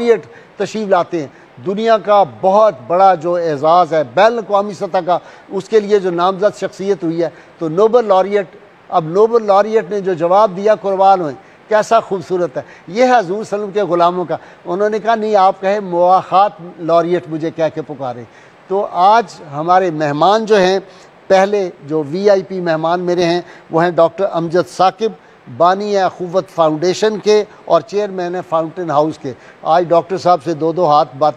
Laureate तशरीफ़ लाते हैं। दुनिया का बहुत बड़ा जो एजाज़ है बैन अक़वामी सतह का, उसके लिए जो नामज़द शख्सियत हुई है, तो नोबल लॉरिएट, अब नोबल लॉरिएट ने जो जवाब दिया कुर्बान हुए, कैसा खूबसूरत है। ये है हज़ूर सल्लल्लाहु अलैहि वसल्लम के ग़ुलामों का। उन्होंने कहा नहीं, आप कहे मुआख़ात लॉरिएट मुझे कह के पुकारे। तो आज हमारे मेहमान जो हैं, पहले जो VIP मेहमान मेरे हैं वो हैं डॉक्टर अमजद साकिब, बानी है अख़ुव्वत फाउंडेशन के और चेयरमैन है फाउंटेन हाउस के। आज डॉक्टर साहब से दो दो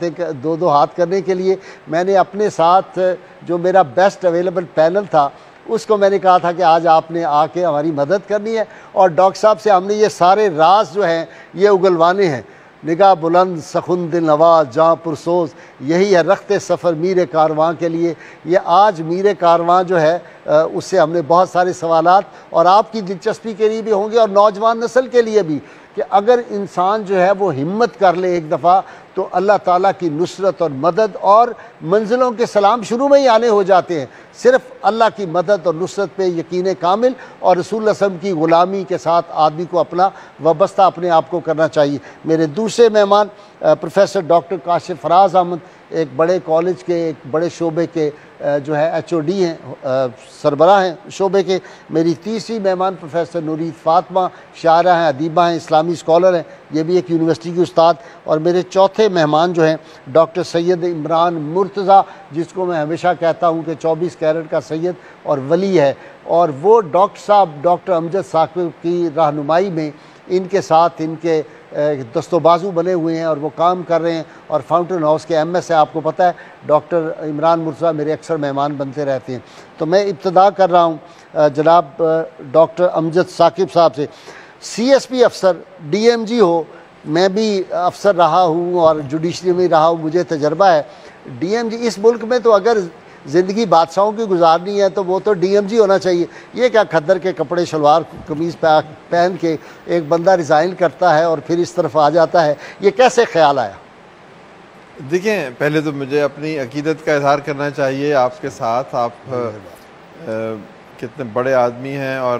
हाथ करने के लिए मैंने अपने साथ जो मेरा बेस्ट अवेलेबल पैनल था उसको मैंने कहा था कि आज आपने आके हमारी मदद करनी है, और डॉक्टर साहब से हमने ये सारे राज जो हैं ये उगलवाने हैं। निगाह बुलंद सखुन दिल नवाज जहाँ पुरसोज, यही है रखते सफ़र मीर कारवां के लिए। ये आज मीर कारवां जो है उससे हमने बहुत सारे सवालात और आपकी दिलचस्पी के लिए भी होंगे और नौजवान नस्ल के लिए भी, कि अगर इंसान जो है वो हिम्मत कर ले एक दफ़ा तो अल्लाह ताला की नुसरत और मदद और मंजिलों के सलाम शुरू में ही आने हो जाते हैं। सिर्फ़ अल्लाह की मदद और नुसरत पे यकीन कामिल और रसूल सल्लल्लाहु अलैहि वसल्लम की ग़ुलामी के साथ आदमी को अपना वाबस्ता अपने आप को करना चाहिए। मेरे दूसरे मेहमान प्रोफेसर डॉक्टर काशिफ फराज अहमद, एक बड़े कॉलेज के एक बड़े शोबे के जो है HOD हैं, सरबराह हैं शोबे के। मेरी तीसरी मेहमान प्रोफेसर नूरीद फ़ातिमा, शायरा हैं, अदीबा हैं, इस्लामी स्कॉलर हैं, ये भी एक यूनिवर्सिटी की उस्ताद। और मेरे चौथे मेहमान जो हैं डॉक्टर सैयद इमरान मुर्तज़ा, जिसको मैं हमेशा कहता हूँ कि 24 कैरेट का सैयद और वली है, और वो डॉक्टर साहब डॉक्टर अमजद साकिब की रहनुमाई में इनके साथ इनके दस्तोबाजू बने हुए हैं और वो काम कर रहे हैं। और फाउंटेन हाउस के MS है, आपको पता है डॉक्टर इमरान मुर्तज़ा मेरे अक्सर मेहमान बनते रहते हैं। तो मैं इब्तदा कर रहा हूँ जनाब डॉक्टर अमजद साकिब साहब से। CSP अफसर, DMG हो, मैं भी अफसर रहा हूँ और जुडिशरी में रहा हूँ, मुझे तजर्बा है। DMG इस मुल्क में तो अगर ज़िंदगी बादशाहों की गुजारनी है तो वो तो DMG होना चाहिए। ये क्या खद्दर के कपड़े शलवार कमीज़ पहन के एक बंदा रिज़ाइन करता है और फिर इस तरफ आ जाता है, ये कैसे ख्याल आया? देखिए, पहले तो मुझे अपनी अकीदत का इजहार करना चाहिए आपके साथ। आप कितने बड़े आदमी हैं और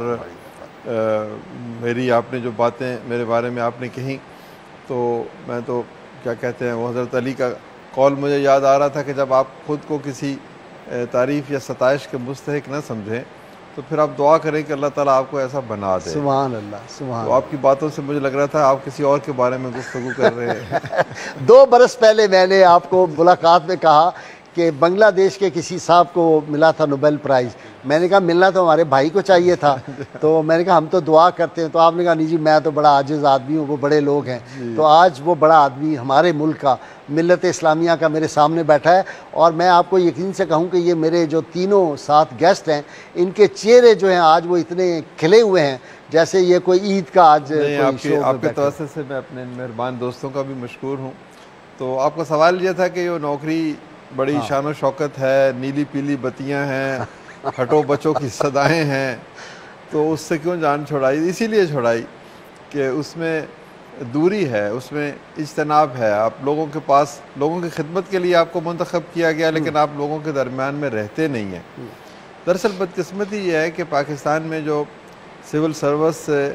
मेरी आपने जो बातें मेरे बारे में आपने कही, तो मैं तो क्या कहते हैं वो हज़रत अली का कौल मुझे याद आ रहा था कि जब आप ख़ुद को किसी तारीफ़ या सताइश के मुस्तहिक न समझें तो फिर आप दुआ करें कि अल्लाह ताला आपको ऐसा बना दे। सुभान अल्लाह, सुभान। तो आपकी बातों से मुझे लग रहा था आप किसी और के बारे में गुफ्तगू कर रहे हैं। 2 बरस पहले मैंने आपको मुलाकात में कहा कि बांग्लादेश के किसी साहब को मिला था नोबेल प्राइज़। मैंने कहा मिलना तो हमारे भाई को चाहिए था, तो मैंने कहा हम तो दुआ करते हैं। तो आपने कहा नहीं जी, मैं तो बड़ा आजिज़ आदमी हूँ, वो बड़े लोग हैं। तो आज वो बड़ा आदमी हमारे मुल्क का, मिल्लत इस्लामिया का मेरे सामने बैठा है। और मैं आपको यकीन से कहूँ कि ये मेरे जो तीनों साथ गेस्ट हैं, इनके चेहरे जो हैं आज वो इतने खिले हुए हैं जैसे ये कोई ईद का आज आपके तवज्जो से मैं अपने मेहरबान दोस्तों का भी मशकूर हूँ। तो आपका सवाल ये था कि ये नौकरी बड़ी शान और शौकत है, नीली पीली बत्तियाँ हैं, हटो बचो की सदाएँ हैं, तो उससे क्यों जान छुड़ाई? इसीलिए छुड़ाई कि उसमें दूरी है, उसमें इज्तनाब है। आप लोगों के पास, लोगों की खिदमत के लिए आपको मुंतखब किया गया, लेकिन आप लोगों के दरमियान में रहते नहीं हैं। दरअसल बदकिस्मती ये है कि पाकिस्तान में जो सिविल सर्विस से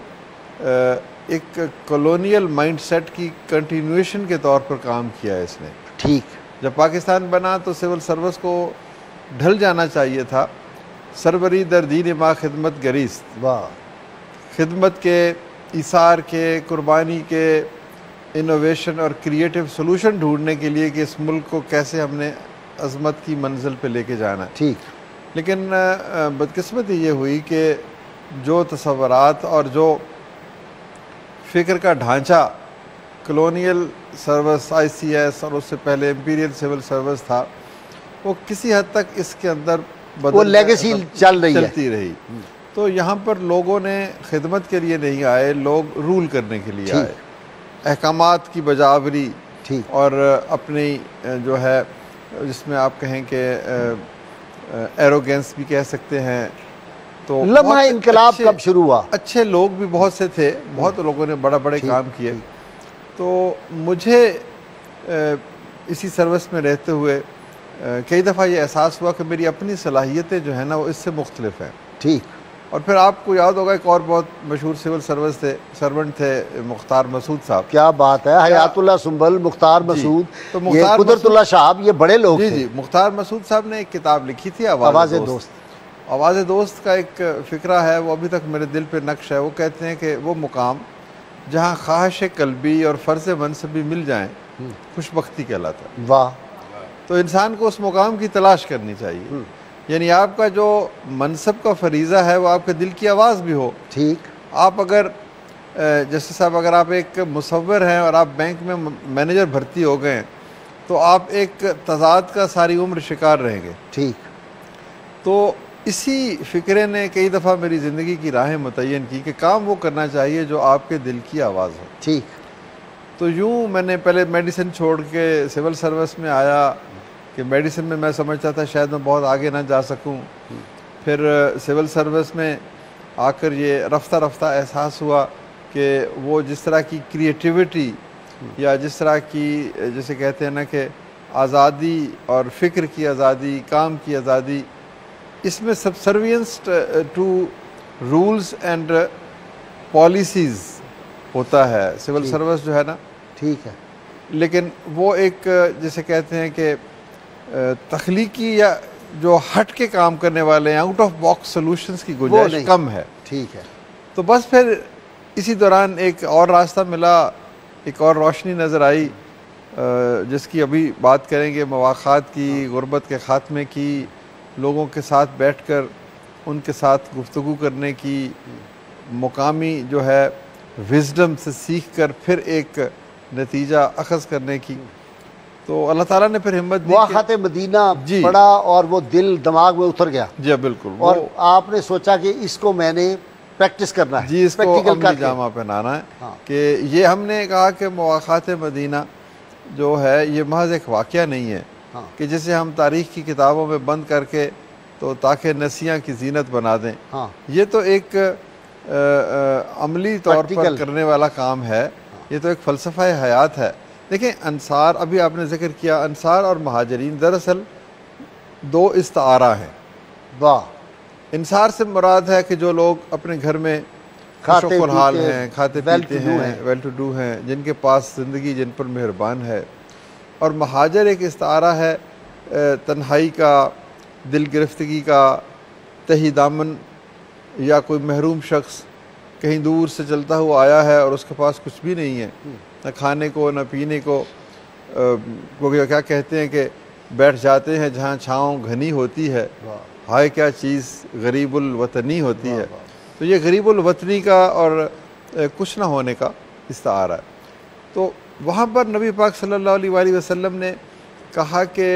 एक कॉलोनियल माइंडसेट की कंटिन्यूएशन के तौर पर काम किया है इसने। ठीक, जब पाकिस्तान बना तो सिविल सर्विस को ढल जाना चाहिए था। सरवरी दर दीन माँ खिदमत गरीस्त, वाह, खिदमत के, इसार के, कुर्बानी के, इनोवेशन और क्रिएटिव सलूशन ढूंढने के लिए कि इस मुल्क को कैसे हमने अज़मत की मंजिल पे लेके जाना। ठीक, लेकिन बदकिस्मती ये हुई कि जो तसव्वुरात और जो फ़िक्र का ढांचा कॉलोनियल सर्विस, ICS और उससे पहले इम्पीरियल सिविल सर्विस था, वो किसी हद तक इसके अंदर वो लेगेसी चलती रही। तो यहाँ पर लोगों ने खिदमत के लिए नहीं आए, लोग रूल करने के लिए आए, अहकामात की बजावरी और अपनी जो है जिसमें आप कहें कि एरोगेंस भी कह सकते हैं। तो लम्हा इनकलाब कब शुरू हुआ? अच्छे लोग भी बहुत से थे, बहुत लोगों ने बड़े काम किए। तो मुझे इसी सर्विस में रहते हुए कई दफ़ा ये एहसास हुआ कि मेरी अपनी सलाहियतें जो है ना वो इससे मुख्तलिफ हैं। ठीक, और फिर आपको याद होगा एक और बहुत मशहूर सिविल सर्वेंट थे मुख्तार मसूद साहब। क्या बात है, हयातुल्लाह सुंबल, मुख्तार मसूद, तो ये कुदरतुल्लाह साहब, ये बड़े लोग थे। जी, मुख्तार मसूद साहब ने एक किताब लिखी थी आवाज़े दोस्त। आवाज़े दोस्त का एक फ़िक्रा है, वो अभी तक मेरे दिल पे नक्श है। वो कहते हैं कि वो मुकाम जहाँ ख्वाहिश कल्बी और फ़र्ज़ मनसबी मिल जाएँ, खुशबख्ती कहलाता है। वाह। तो इंसान को उस मुकाम की तलाश करनी चाहिए, यानी आपका जो मनसब का फरीज़ा है वो आपके दिल की आवाज़ भी हो। ठीक। आप अगर जैसे साहब अगर आप एक मुसव्विर हैं और आप बैंक में मैनेजर भर्ती हो गए तो आप एक तज़ाद का सारी उम्र शिकार रहेंगे। ठीक। तो इसी फ़िक्रे ने कई दफ़ा मेरी ज़िंदगी की राहें मुतय्यन की कि काम वो करना चाहिए जो आपके दिल की आवाज़ हो। ठीक। तो यूँ मैंने पहले मेडिसिन छोड़ के सिविल सर्विस में आया कि मेडिसिन में मैं समझता था शायद मैं बहुत आगे ना जा सकूं। फिर सिविल सर्विस में आकर ये रफ्ता रफ्ता एहसास हुआ कि वो जिस तरह की क्रिएटिविटी या जिस तरह की जैसे कहते हैं ना कि आज़ादी और फ़िक्र की आज़ादी, काम की आज़ादी, इसमें subservience to rules and policies होता है सिविल सर्विस जो है ना। ठीक है। लेकिन वो एक जैसे कहते हैं कि तख्लीकी या जो हट के काम करने वाले हैं, आउट ऑफ बॉक्स सॉल्यूशंस की गुंजाइश कम है। ठीक है। तो बस फिर इसी दौरान एक और रास्ता मिला, एक और रोशनी नज़र आई जिसकी अभी बात करेंगे, मवाख़ात की, गुर्बत के ख़ात्मे की, लोगों के साथ बैठकर उनके साथ गुफ्तगू करने की, मुकामी जो है विज़डम से सीख कर फिर एक नतीजा अखज़ करने की। तो अल्लाह ताला ने फिर हिम्मत दी। वाक़ात मदीना पढ़ा और वो दिल दिमाग में उतर गया। जी बिल्कुल। और आपने सोचा कि इसको मैंने प्रैक्टिस करना है। जी, इसको अमली जामा पहनाना है। हाँ। कि ये हमने कहा कि मवाक़ात मदीना जो है ये महज एक वाक़या नहीं है। हाँ। कि जिसे हम तारीख़ की किताबों में बंद करके तो ताकि नसियाँ की जीनत बना दें। हाँ। ये तो एक अमली तौर पर करने वाला काम है। ये तो एक फ़लसफ़ा हयात है। देखिए अंसार, अभी आपने जिक्र किया, अंसार और महाजरीन दरअसल दो इस्तारा हैं। वाह। इंसार से मुराद है कि जो लोग अपने घर में खुशहाल हैं, खाते पीते हैं, वेल टू डू हैं, जिनके पास ज़िंदगी जिन पर मेहरबान है। और महाजर एक इस्तारा है तन्हाई का, दिल गिरफ्तगी का, तही दामन, या कोई महरूम शख्स कहीं दूर से चलता हुआ आया है और उसके पास कुछ भी नहीं है, न खाने को न पीने को। वो क्या कहते हैं कि बैठ जाते हैं जहाँ छाँव घनी होती है, हाय क्या चीज़ गरीबुल वतनी होती है। तो ये गरीबुल वतनी का और कुछ ना होने का इस्तारा है। तो वहाँ पर नबी पाक सल्लल्लाहु अलैहि वसल्लम ने कहा कि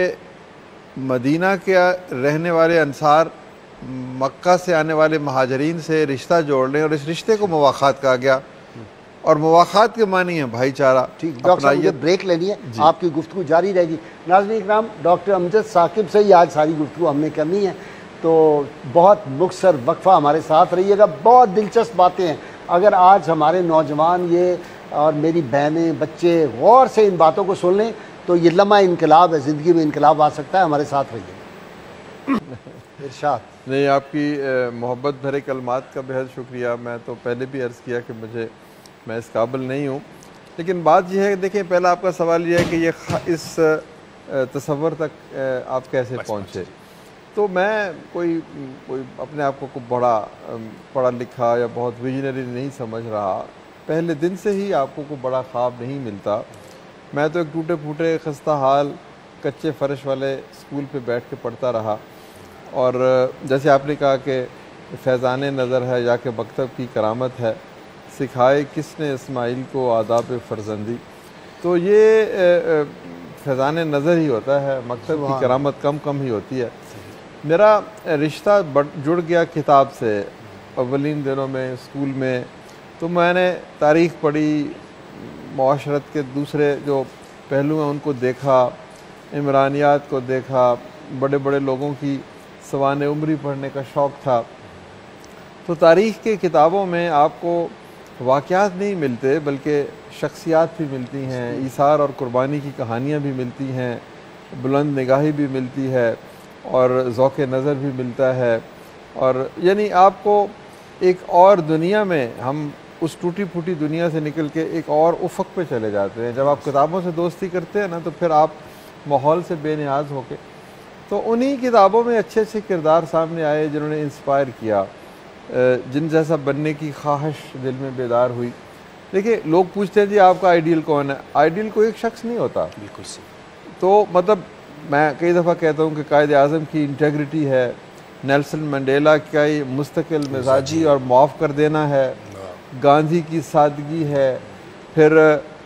मदीना के रहने वाले अंसार मक्का से आने वाले महाजरीन से रिश्ता जोड़ लें, और इस रिश्ते को मवाख़ात कहा गया। और मवाख़ात के मानी है भाईचारा। ठीक, डॉक्टर साहब मुझे ब्रेक लेनी है, आपकी गुफ्तगू जारी रहेगी। नाज़रीन इकराम, डॉक्टर अमजद साकिब से ही आज सारी गुफ्तगू हमने करनी है, तो बहुत मुख्तसर वक्फ़ा हमारे साथ रहिएगा। बहुत दिलचस्प बातें हैं। अगर आज हमारे नौजवान ये और मेरी बहनें बच्चे गौर से इन बातों को सुन लें तो ये लम्हा इनकलाब है, ज़िंदगी में इनकलाब आ सकता है। हमारे साथ रहिए। इरशाद। नहीं, आपकी मोहब्बत भरे कलमात का बेहद शुक्रिया। मैं तो पहले भी अर्ज़ किया कि मैं इस काबिल नहीं हूँ, लेकिन बात यह है कि देखिए, पहला आपका सवाल यह है कि ये इस तसव्वुर तक आप कैसे पहुँचे। तो मैं कोई अपने आप को बड़ा पढ़ा लिखा या बहुत विजनरी नहीं समझ रहा। पहले दिन से ही आपको कोई बड़ा ख्वाब नहीं मिलता। मैं तो एक टूटे फूटे खस्ता हाल कच्चे फ़र्श वाले स्कूल पे बैठ के पढ़ता रहा। और जैसे आपने कहा कि फैज़ान नज़र है या कि मकतब की करामत है, सिखाए किसने इस्माइल को आदाब फ़र्जंदी। तो ये फैज़ान नज़र ही होता है, मकतब की करामत कम ही होती है। मेरा रिश्ता जुड़ गया किताब से अव्वलीन दिनों में स्कूल में। तो मैंने तारीख़ पढ़ी, मुआशरत के दूसरे जो पहलू हैं उनको देखा, इमरानियात को देखा, बड़े बड़े लोगों की सवाने उम्री पढ़ने का शौक़ था। तो तारीख़ के किताबों में आपको वाक़यात नहीं मिलते बल्कि शख्सियात भी मिलती हैं, ईसार और कुर्बानी की कहानियाँ भी मिलती हैं, बुलंद निगाही भी मिलती है और ज़ौक़ नज़र भी मिलता है। और यानी आपको एक और दुनिया में, हम उस टूटी फूटी दुनिया से निकल के एक और उफ़क़ पे चले जाते हैं। जब आप किताबों से दोस्ती करते हैं ना, तो फिर आप माहौल से बेनियाज होके, तो उन्हीं किताबों में अच्छे अच्छे किरदार सामने आए जिन्होंने इंस्पायर किया, जिन जैसा बनने की ख्वाहिश दिल में बेदार हुई। देखिए, लोग पूछते हैं जी आपका आइडियल कौन है? आइडियल कोई एक शख्स नहीं होता। बिल्कुल सही। तो मतलब मैं कई दफ़ा कहता हूँ कि कायद आज़म की इंटेग्रिटी है, नेल्सन मंडेला का ये मुस्तकिल मिजाजी और माफ़ कर देना है, गांधी की सादगी है, फिर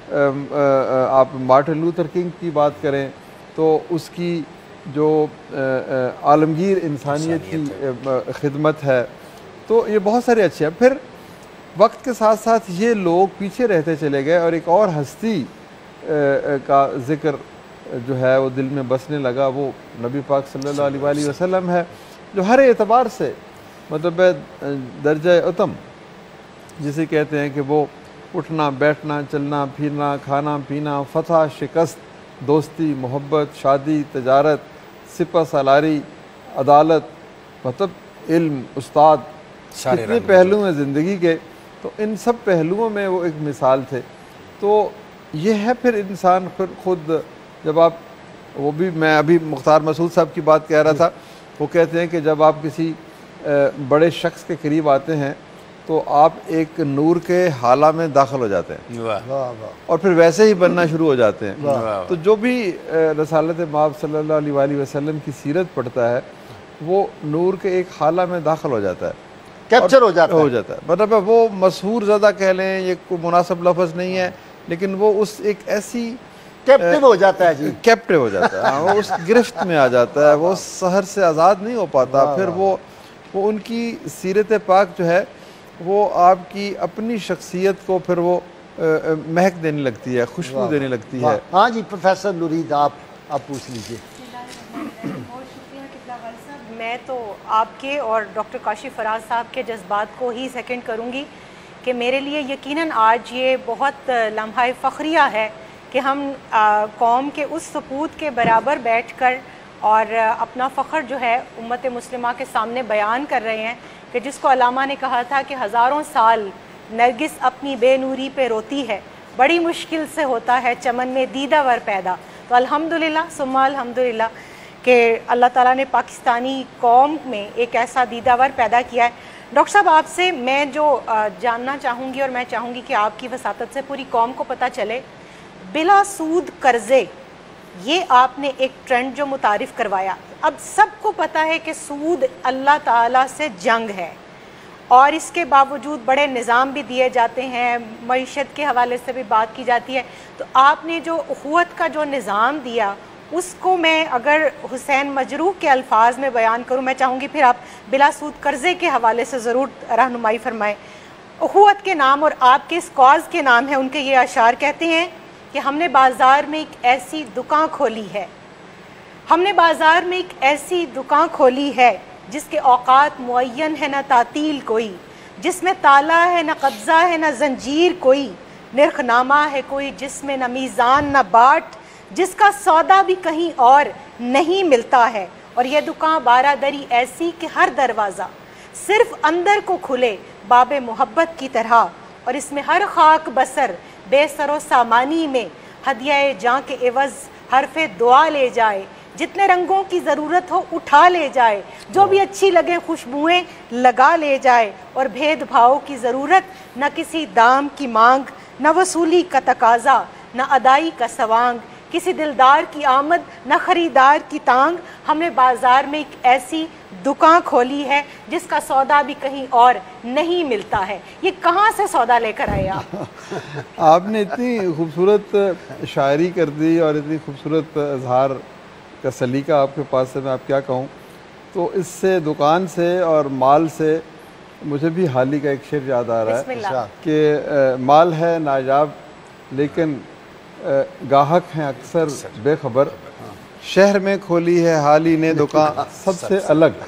आप मार्टिन लूथर किंग की बात करें तो उसकी जो आलमगीर इंसानियत की खिदमत है, तो ये बहुत सारे अच्छे हैं। फिर वक्त के साथ साथ ये लोग पीछे रहते चले गए और एक और हस्ती का ज़िक्र जो है वो दिल में बसने लगा, वो नबी पाक सल्लल्लाहु अलैहि वसल्लम है, जो हर एतबार से मतलब दर्जा उतम जिसे कहते हैं कि वो उठना बैठना, चलना फिरना, खाना पीना, फतह शिकस्त, दोस्ती मोहब्बत, शादी तजारत, सिपह सालारी, अदालत, मतलब इल्म, उस्ताद, कितने पहलू हैं ज़िंदगी के, तो इन सब पहलुओं में वो एक मिसाल थे। तो ये है फिर इंसान फिर खुद, जब आप, वो भी मैं अभी मुख्तार मसूद साहब की बात कह रहा था, वो कहते हैं कि जब आप किसी बड़े शख्स के करीब आते हैं तो आप एक नूर के हाला में दाखिल हो जाते हैं और फिर वैसे ही बनना शुरू हो जाते हैं। तो जो भी रसालत माब सल्लल्लाहु अलैहि वसल्लम की सीरत पढ़ता है वो नूर के एक हाला में दाखिल हो जाता है, कैप्चर हो जाता है। मतलब वो मशहूर ज़्यादा कह लें, ये कोई मुनासिब लफ्ज़ नहीं है, लेकिन वो उस एक ऐसी कैप्टिव हो जाता है जी, कैप्टिव हो जाता है। हाँ, वो उस गिरफ्त में आ जाता है, वो सहर से आज़ाद नहीं हो पाता। फिर वो उनकी सीरत पाक जो है वो आपकी अपनी शख्सियत को फिर वो महक देने लगती है, खुशबू देने लगती है। हाँ जी, प्रोफेसर नुरीद आप पूछ लीजिए। मैं तो आपके और डॉक्टर काशिफ फराज साहब के जज्बात को ही सेकंड करूंगी कि मेरे लिए यकीनन आज ये बहुत लम्हा फ़ख्रिया है कि हम कौम के उस सपूत के बराबर बैठकर और अपना फ़ख्र जो है उम्मत मुस्लिमा के सामने बयान कर रहे हैं कि जिसको अल्लामा ने कहा था कि हज़ारों साल नरगिस अपनी बेनूरी पे रोती है, बड़ी मुश्किल से होता है चमन में दीदावर पैदा। तो अल्हम्दुलिल्लाह सुम्मा अल्हम्दुलिल्लाह कि अल्लाह ताला ने पाकिस्तानी कौम में एक ऐसा दीदावर पैदा किया है। डॉक्टर साहब, आपसे मैं जो जानना चाहूँगी और मैं चाहूँगी कि आपकी वसातत से पूरी कौम को पता चले, बिला सूद कर्ज़े, ये आपने एक ट्रेंड जो मुतारिफ़ करवाया। अब सबको पता है कि सूद अल्लाह ताला से जंग है और इसके बावजूद बड़े निज़ाम भी दिए जाते हैं, मईशत के हवाले से भी बात की जाती है। तो आपने जो उख़ुवत का जो निज़ाम दिया उसको मैं अगर हुसैन मजरूह के अल्फाज में बयान करूँ, मैं चाहूँगी फिर आप बिला सूद कर्ज़े के हवाले से ज़रूर रहनुमाई फरमाएँ। उख़ुवत के नाम और आपके इस कॉज़ के नाम है, उनके ये अशार कहते हैं कि हमने बाज़ार में एक ऐसी दुकान खोली है, हमने बाज़ार में एक ऐसी दुकान खोली है जिसके औकात मुअय्यन है, न तातील कोई, जिसमें ताला है न कब्ज़ा है न जंजीर कोई, निर्खनामा है कोई जिसमें न मीज़ान न बाट, जिसका सौदा भी कहीं और नहीं मिलता है। और यह दुकान बारादरी ऐसी कि हर दरवाज़ा सिर्फ अंदर को खुले बाबे मोहब्बत की तरह, और इसमें हर खाक बसर बेसरो सामानी में हदिया जाँ के एवज़ हरफ़े दुआ ले जाए, जितने रंगों की ज़रूरत हो उठा ले जाए, जो भी अच्छी लगे खुशबुएँ लगा ले जाए, और भेदभाव की ज़रूरत न किसी दाम की मांग, न वसूली का तकाज़ा न अदाई का सवांग, किसी दिलदार की आमद न ख़रीदार की तांग। हमने बाज़ार में एक ऐसी दुकान खोली है जिसका सौदा भी कहीं और नहीं मिलता है। ये कहाँ से सौदा लेकर आए आप? आपने इतनी खूबसूरत शायरी कर दी और इतनी खूबसूरत इजहार का सलीका आपके पास से, मैं आप क्या कहूँ। तो इससे दुकान से और माल से मुझे भी हाल ही का एक शेर याद आ रहा है कि माल है नायाब लेकिन गाहक हैं अक्सर बेखबर, शहर में खोली है हाली ने दुकान सबसे अलग।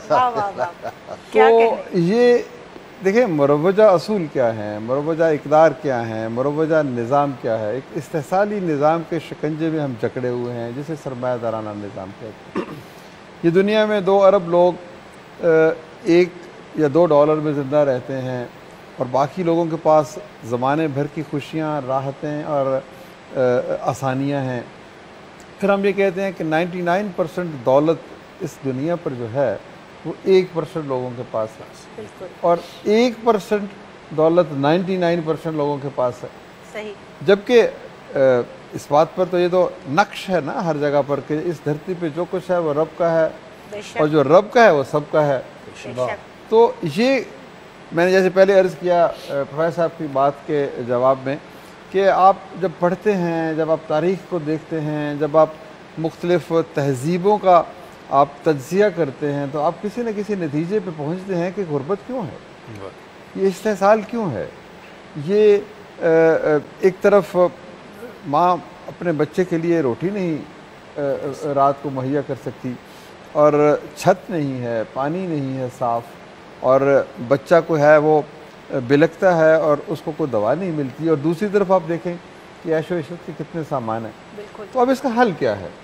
तो ये देखिए मुरवजा असूल क्या है, मुरवजा इकदार क्या है, मुरवजा निज़ाम क्या है। एक इस्तेसाली निज़ाम के शिकंजे में हम जकड़े हुए हैं जिसे सरमायादाराना निज़ाम कहते हैं। ये दुनिया में 2 अरब लोग एक या $2 में ज़िंदा रहते हैं और बाकी लोगों के पास ज़माने भर की खुशियाँ, राहतें और आसानियाँ हैं। फिर हम ये कहते हैं कि 99% दौलत इस दुनिया पर जो है वो 1% लोगों के पास है, और 1% दौलत 99% लोगों के पास है। सही। जबकि इस बात पर तो ये तो नक्श है ना हर जगह पर कि इस धरती पे जो कुछ है वो रब का है, और जो रब का है वो सबका है। तो ये मैंने जैसे पहले अर्ज़ किया प्रोफेसर साहब की बात के जवाब में कि आप जब पढ़ते हैं, जब आप तारीख़ को देखते हैं, जब आप मुख्तलिफ़ तहज़ीबों का आप तज्ज़िया करते हैं, तो आप किसी न किसी नतीजे पे पहुंचते हैं कि गुर्बत क्यों है, ये इस्तेहसाल क्यों है। ये एक तरफ माँ अपने बच्चे के लिए रोटी नहीं रात को मुहैया कर सकती, और छत नहीं है, पानी नहीं है साफ़, और बच्चा को है वो बिलखता है और उसको कोई दवा नहीं मिलती, और दूसरी तरफ आप देखें कि ऐशो इशरत के कितने सामान हैं। तो अब इसका हल क्या है?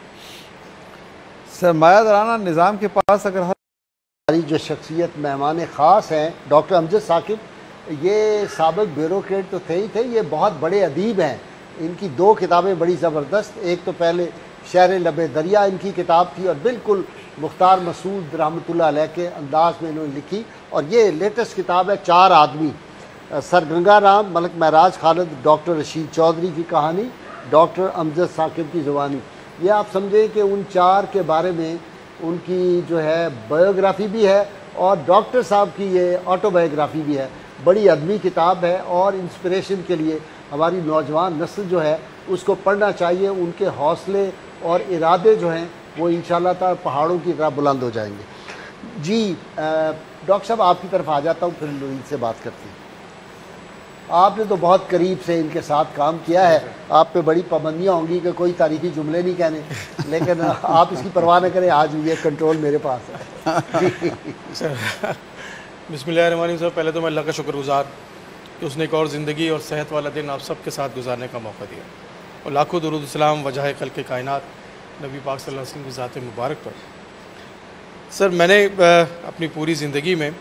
सरमायादाराना निज़ाम के पास अगर हमारी जो शख्सियत मेहमान ख़ास हैं डॉक्टर अमजद साकिब, ये साबिक़ ब्यूरोक्रेट तो थे ही थे, ये बहुत बड़े अदीब हैं। इनकी 2 किताबें बड़ी ज़बरदस्त, एक तो पहले शहर लबे दरिया इनकी किताब थी और बिल्कुल मुख्तार मसूद रहमतुल्लाह अलैह के अंदाज में इन्होंने लिखी, और ये लेटेस्ट किताब है 4 आदमी, सर गंगा राम, मलक महराज खालिद, डॉक्टर रशीद चौधरी की कहानी, डॉक्टर अमजद साकिब की ज़ुबानी। ये आप समझें कि उन 4 के बारे में उनकी जो है बायोग्राफ़ी भी है और डॉक्टर साहब की ये ऑटोबायोग्राफ़ी भी है। बड़ी अदबी किताब है और इंस्पिरेशन के लिए हमारी नौजवान नस्ल जो है उसको पढ़ना चाहिए। उनके हौसले और इरादे जो हैं वो इंशाअल्लाह ताला पहाड़ों की तरह बुलंद हो जाएंगे। जी डॉक्टर साहब आपकी तरफ आ जाता हूँ, फिर लुईद से बात करती हूँ। आपने तो बहुत करीब से इनके साथ काम किया है, आप पे बड़ी पाबंदियाँ होंगी कि कोई तारीफ़ी जुमले नहीं कहने, लेकिन आप इसकी परवाह न करें, आज ये कंट्रोल मेरे पास है। बिस्मिल्लाहिर्रहमानिर्रहीम। सर पहले तो मैं अल्लाह का शुक्रगुज़ार कि उसने एक और ज़िंदगी और सेहत वाला दिन आप सबके साथ गुजारने का मौका दिया, और लाखों दुरूद सलाम वजह कल के कायनात नबी पाक सल्लल्लाहु अलैहि वसल्लम की ज़ात मुबारक पर। सर मैंने अपनी पूरी ज़िंदगी में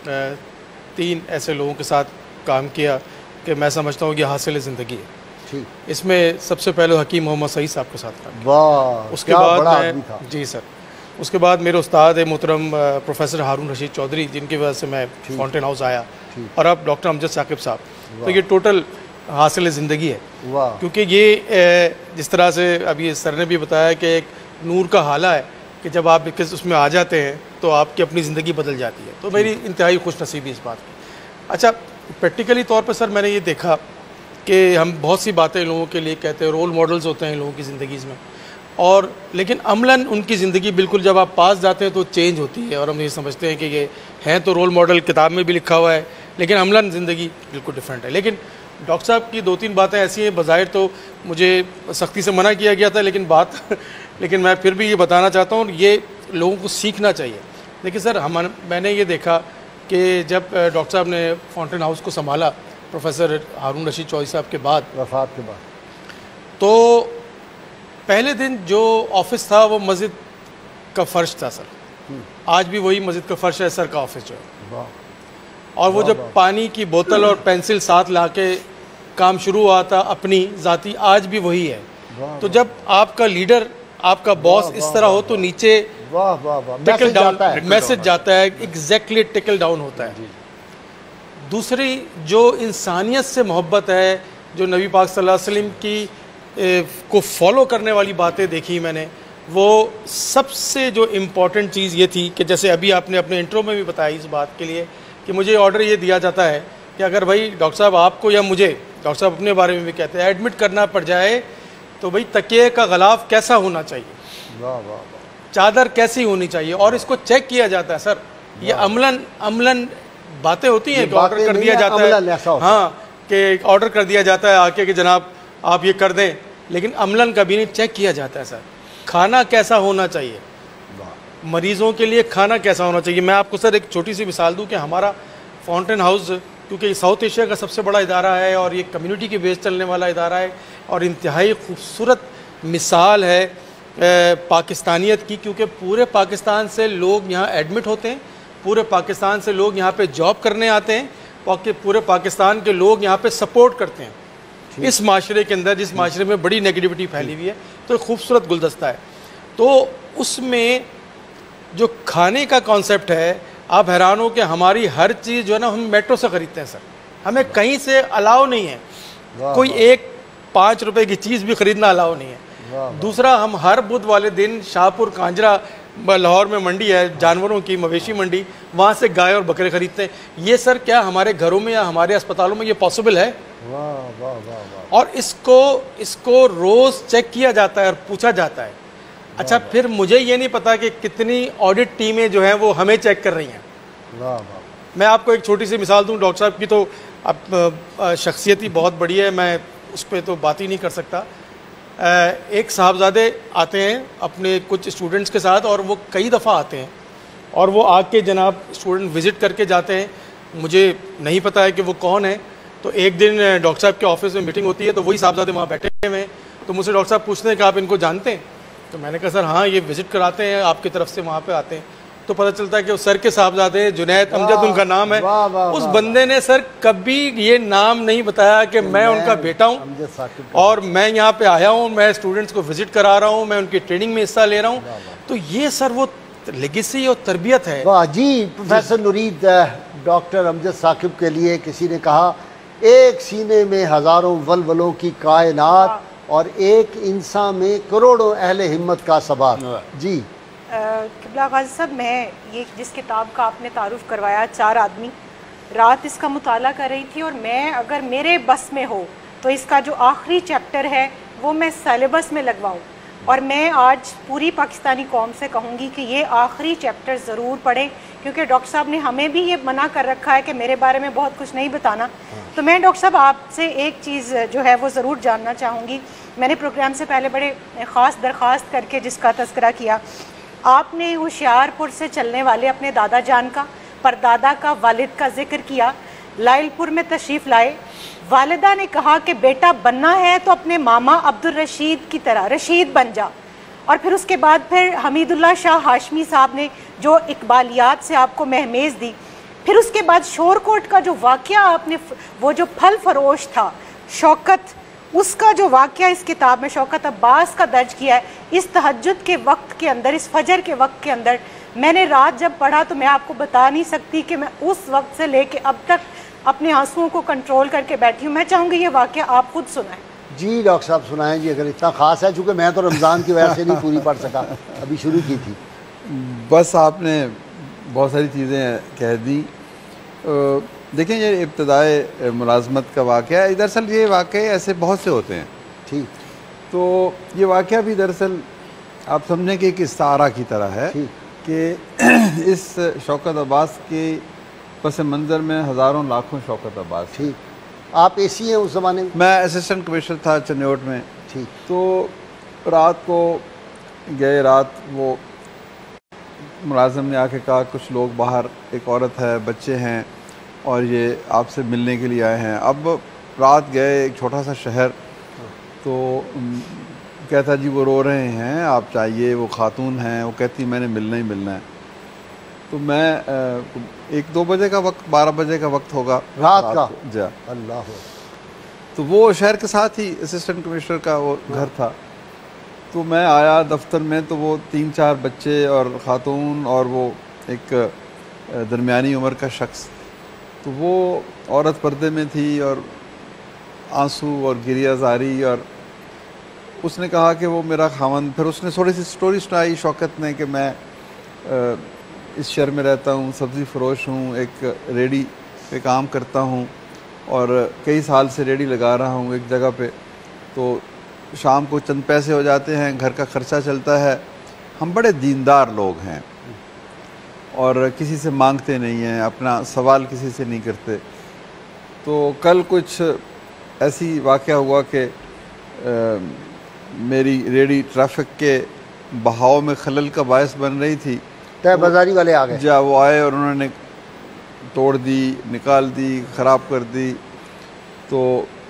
3 ऐसे लोगों के साथ काम किया कि मैं समझता हूँ कि हासिल ज़िंदगी है। इसमें सबसे पहले हकीम मोहम्मद सईद साहब के साथ काम किया, उसके बाद मैं जी सर, उसके बाद मेरे उस्ताद मोहतरम प्रोफेसर हारून रशीद चौधरी, जिनकी वजह से मैं फाउंटेन हाउस आया, और अब डॉक्टर अमजद साकिब साहब। तो ये टोटल हासिल ज़िंदगी है, क्योंकि ये जिस तरह से अभी सर ने भी बताया कि एक नूर का हाला है कि जब आप उसमें आ जाते हैं तो आपकी अपनी ज़िंदगी बदल जाती है। तो मेरी इंतहाई खुश नसीबी इस बात की। अच्छा, प्रैक्टिकली तौर पर सर मैंने ये देखा कि हम बहुत सी बातें लोगों के लिए कहते हैं, रोल मॉडल्स होते हैं लोगों की ज़िंदगी में, और लेकिन अमलन उनकी ज़िंदगी बिल्कुल जब आप पास जाते हैं तो चेंज होती है, और हम ये समझते हैं कि ये हैं तो रोल मॉडल, किताब में भी लिखा हुआ है, लेकिन अमलन ज़िंदगी बिल्कुल डिफरेंट है। लेकिन डॉक्टर साहब की 2-3 बातें ऐसी हैं, बज़ाहिर तो मुझे सख्ती से मना किया गया था, लेकिन मैं फिर भी ये बताना चाहता हूँ, ये लोगों को सीखना चाहिए। देखिए सर, मैंने ये देखा कि जब डॉक्टर साहब ने फाउंटेन हाउस को संभाला प्रोफेसर हारून रशीद चौधरी साहब के बाद, वफ़ात के बाद, तो पहले दिन जो ऑफिस था वो मस्जिद का फ़र्श था सर, आज भी वही मस्जिद का फ़र्श है सर का ऑफिस जो है। और वो जब पानी की बोतल और पेंसिल साथ ला के काम शुरू हुआ था अपनी ज़ाती, आज भी वही है। तो जब आपका लीडर, आपका बॉस इस तरह हो तो नीचे टिकल डाउन मैसेज जाता है, एग्जैक्टली टिकल डाउन होता है। दूसरी जो इंसानियत से मोहब्बत है, जो नबी पाक सल्लल्लाहु अलैहि वसल्लम की को फॉलो करने वाली बातें देखी मैंने, वो सबसे जो इम्पोर्टेंट चीज़ ये थी कि जैसे अभी आपने अपने इंट्रो में भी बताया इस बात के लिए कि मुझे ऑर्डर ये दिया जाता है कि अगर भाई डॉक्टर साहब आपको या मुझे, डॉक्टर साहब अपने बारे में भी कहते हैं, एडमिट करना पड़ जाए तो भाई तकिए का गलाफ कैसा होना चाहिए, चादर कैसी होनी चाहिए, और इसको चेक किया जाता है सर। ये अमलन बातें होती हैं कि ऑर्डर कर दिया जाता है, हाँ कि ऑर्डर कर दिया जाता है आके कि जनाब आप ये कर दें, लेकिन अमलन कभी नहीं चेक किया जाता है सर। खाना कैसा होना चाहिए, मरीज़ों के लिए खाना कैसा होना चाहिए। मैं आपको सर एक छोटी सी मिसाल दूं कि हमारा फाउंटेन हाउस, क्योंकि साउथ एशिया का सबसे बड़ा इदारा है और ये कम्युनिटी के बेस चलने वाला इदारा है, और इंतहाई खूबसूरत मिसाल है पाकिस्तानियत की, क्योंकि पूरे पाकिस्तान से लोग यहाँ एडमिट होते हैं, पूरे पाकिस्तान से लोग यहाँ पे जॉब करने आते हैं, पूरे पाकिस्तान के लोग यहाँ पे सपोर्ट करते हैं इस माशरे के अंदर, जिस माशरे में बड़ी नेगेटिविटी फैली हुई है। तो एक खूबसूरत गुलदस्ता है। तो उसमें जो खाने का कॉन्सेप्ट है, आप हैरान हो कि हमारी हर चीज़ जो है ना, हम मेट्रो से ख़रीदते हैं सर, हमें कहीं से अलाउ नहीं है, कोई एक 5 रुपए की चीज़ भी ख़रीदना अलाउ नहीं है। दूसरा, हम हर बुध वाले दिन शाहपुर कांजरा लाहौर में मंडी है जानवरों की, मवेशी मंडी, वहाँ से गाय और बकरे खरीदते हैं। ये सर क्या हमारे घरों में या हमारे अस्पतालों में ये पॉसिबल है? वाह वाह वाह वाह। और इसको रोज़ चेक किया जाता है और पूछा जाता है। अच्छा, फिर मुझे ये नहीं पता कि कितनी ऑडिट टीमें जो हैं वो हमें चेक कर रही हैं। वाह वाह। मैं आपको एक छोटी सी मिसाल दूं, डॉक्टर साहब की तो अब शख्सियत ही बहुत बड़ी है, मैं उस पर तो बात ही नहीं कर सकता। एक साहबजादे आते हैं अपने कुछ स्टूडेंट्स के साथ, और वो कई दफ़ा आते हैं और वो आके जनाब स्टूडेंट विज़िट करके जाते हैं। मुझे नहीं पता है कि वो कौन है। तो एक दिन डॉक्टर साहब के ऑफिस में मीटिंग होती है, तो वही साहबजादे वहाँ बैठे हुए हैं। तो मुझसे डॉक्टर साहब पूछते हैं कि आप इनको जानते हैं? तो मैंने कहा सर हाँ, ये विज़िट कराते हैं, आपकी तरफ से वहाँ पे आते हैं। तो पता चलता है कि वो सर के साहबजादे जुनैद अमजद उनका नाम है। उस बंदे ने सर कभी ये नाम नहीं बताया कि मैं उनका बेटा हूँ और मैं यहाँ पे आया हूँ, मैं स्टूडेंट्स को विज़िट करा रहा हूँ, मैं उनकी ट्रेनिंग में हिस्सा ले रहा हूँ। तो ये सर वो लेगेसी और तरबियत है। वाह जी। प्रोफेसर नुरीद, डॉक्टर अमजद साकिब के लिए किसी ने कहा, एक सीने में हज़ारों वलवलों की कायनात और एक इंसान में करोड़ों अहले हिम्मत का सबात। जी किबला गाज़ी साहब, मैं ये जिस किताब का आपने तारुफ करवाया, 4 आदमी, रात इसका मुताला कर रही थी, और मैं अगर मेरे बस में हो तो इसका जो आखिरी चैप्टर है वो मैं सिलेबस में लगवाऊं। और मैं आज पूरी पाकिस्तानी कौम से कहूँगी कि ये आखिरी चैप्टर ज़रूर पढ़ें, क्योंकि डॉक्टर साहब ने हमें भी ये मना कर रखा है कि मेरे बारे में बहुत कुछ नहीं बताना। तो मैं डॉक्टर साहब आपसे एक चीज़ जो है वो ज़रूर जानना चाहूँगी। मैंने प्रोग्राम से पहले बड़े ख़ास दरख्वास्त करके जिसका तज़किरा किया, आपने होशियारपुर से चलने वाले अपने दादा जान का, परदादा का, वालिद का जिक्र किया। लाइलपुर में तशरीफ़ लाए, वालिदा ने कहा कि बेटा बनना है तो अपने मामा अब्दुल रशीद की तरह रशीद बन जा। और फिर उसके बाद फिर हमीदुल्लाह शाह हाशमी साहब ने जो इकबालियात से आपको महमेज दी। फिर उसके बाद शोरकोट का जो वाक़या आपने, वो जो फल फरोश था शौकत, उसका जो वाक़या इस किताब में शौकत अब्बास का दर्ज किया है। इस तहज्जुद के वक्त के अंदर, इस फजर के वक्त के अंदर मैंने रात जब पढ़ा तो मैं आपको बता नहीं सकती कि मैं उस वक्त से लेके अब तक अपने आंसुओं को कंट्रोल करके बैठी हूँ। मैं चाहूँगी ये वाक़या आप खुद सुनाएं। जी डॉक्टर साहब सुनाएं जी, अगर इतना ख़ास है, चूँकि मैं तो रमज़ान की वजह से नहीं पूरी पढ़ सका, अभी शुरू की थी। बस आपने बहुत सारी चीज़ें कह दी। देखें, ये इब्तदाए मुलाजमत का वाक़या है। दरअसल ये वाक़े ऐसे बहुत से होते हैं। ठीक। तो ये वाक़या भी दरअसल आप समझें कि एक इस्तारा की तरह है कि इस शौकत अब्बास के पस मंज़र में हज़ारों लाखों शौकत अब्बास। ठीक। आप एसी हैं उस ज़माने में? मैं असिस्टेंट कमिश्नर था चन्योट में। ठीक। तो रात को गए, रात वो मुलाजिम ने आके कहा कुछ लोग बाहर, एक औरत है, बच्चे हैं और ये आपसे मिलने के लिए आए हैं। अब रात गए, एक छोटा सा शहर, तो कहता जी वो रो रहे हैं, आप चाहिए, वो खातून हैं, वो कहती मैंने मिलना ही मिलना है। तो मैं 1-2 बजे का वक्त, 12 बजे का वक्त होगा रात का जा अल्लाह। तो वो शहर के साथ ही असिस्टेंट कमिश्नर का वो घर था। तो मैं आया दफ्तर में, तो वो 3-4 बच्चे और ख़ातून और वो एक दरमियानी उम्र का शख्स, तो वो औरत पर्दे में थी और आंसू और गिरिया जारी। और उसने कहा कि वो मेरा खामन, फिर उसने थोड़ी सी स्टोरी सुनाई शौकत ने कि मैं इस शहर में रहता हूँ, सब्ज़ी फ़रोश हूँ, एक रेडी पे काम करता हूँ और कई साल से रेडी लगा रहा हूँ एक जगह पे। तो शाम को चंद पैसे हो जाते हैं, घर का ख़र्चा चलता है। हम बड़े दीनदार लोग हैं और किसी से मांगते नहीं हैं, अपना सवाल किसी से नहीं करते। तो कल कुछ ऐसी वाक़या हुआ कि मेरी रेडी ट्रैफिक के बहाव में खलल का बायस बन रही थी। तय बाजारी वाले आ गए। जा वो आए और उन्होंने तोड़ दी, निकाल दी, ख़राब कर दी। तो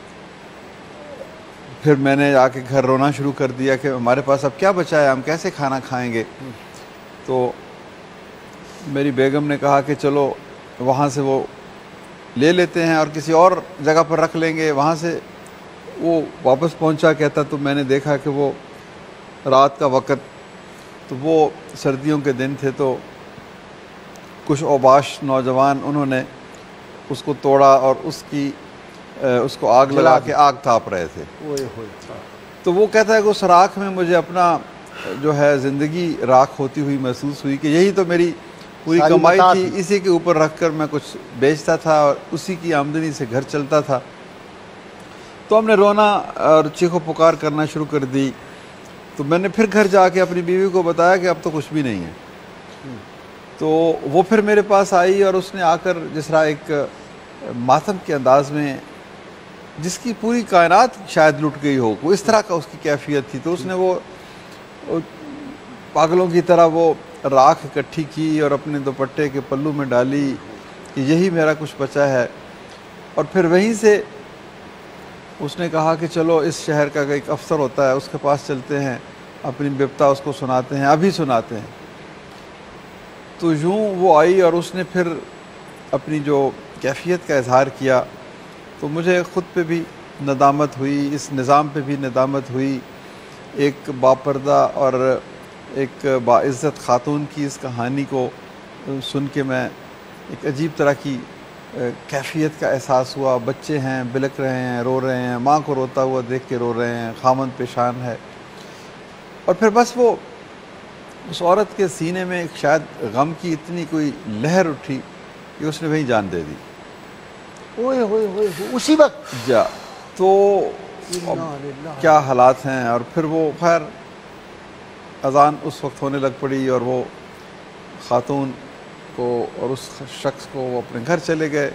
फिर मैंने आके घर रोना शुरू कर दिया कि हमारे पास अब क्या बचा है, हम कैसे खाना खाएंगे। तो मेरी बेगम ने कहा कि चलो वहाँ से वो ले लेते हैं और किसी और जगह पर रख लेंगे। वहाँ से वो वापस पहुँचा, कहता तो मैंने देखा कि वो रात का वक़्त, तो वो सर्दियों के दिन थे, तो कुछ औबाश नौजवान उन्होंने उसको तोड़ा और उसको आग लगा के आग ताप रहे थे। तो वो कहता है कि उस राख में मुझे अपना जो है ज़िंदगी राख होती हुई महसूस हुई कि यही तो मेरी पूरी कमाई थी, इसी के ऊपर रख कर मैं कुछ बेचता था और उसी की आमदनी से घर चलता था। तो हमने रोना और चीखो पुकार करना शुरू कर दी। तो मैंने फिर घर जाके अपनी बीवी को बताया कि अब तो कुछ भी नहीं है। तो वो फिर मेरे पास आई और उसने आकर जिस तरह एक मातम के अंदाज में, जिसकी पूरी कायनात शायद लुट गई हो, वो इस तरह का उसकी कैफियत थी, तो उसने वो पागलों की तरह वो राख इकट्ठी की और अपने दुपट्टे के पल्लू में डाली कि यही मेरा कुछ बचा है। और फिर वहीं से उसने कहा कि चलो इस शहर का एक अफसर होता है, उसके पास चलते हैं, अपनी बिपता उसको सुनाते हैं, अभी सुनाते हैं। तो यूँ वो आई और उसने फिर अपनी जो कैफियत का इजहार किया, तो मुझे ख़ुद पे भी नदामत हुई, इस निज़ाम पे भी नदामत हुई। एक बापर्दा और एक बाइज़्ज़त ख़ातून की इस कहानी को सुन के मैं एक अजीब तरह की कैफियत का एहसास हुआ। बच्चे हैं, बिलक रहे हैं, रो रहे हैं, माँ को रोता हुआ देख के रो रहे हैं, खामन पेशान है। और फिर बस वो उस औरत के सीने में शायद गम की इतनी कोई लहर उठी कि उसने वहीं जान दे दी। ओए होए होए, उसी वक्त जा तो क्या हालात हैं। और फिर वो खैर अज़ान उस वक्त होने लग पड़ी और वो ख़ातून को और उस शख्स को वो अपने घर चले गए।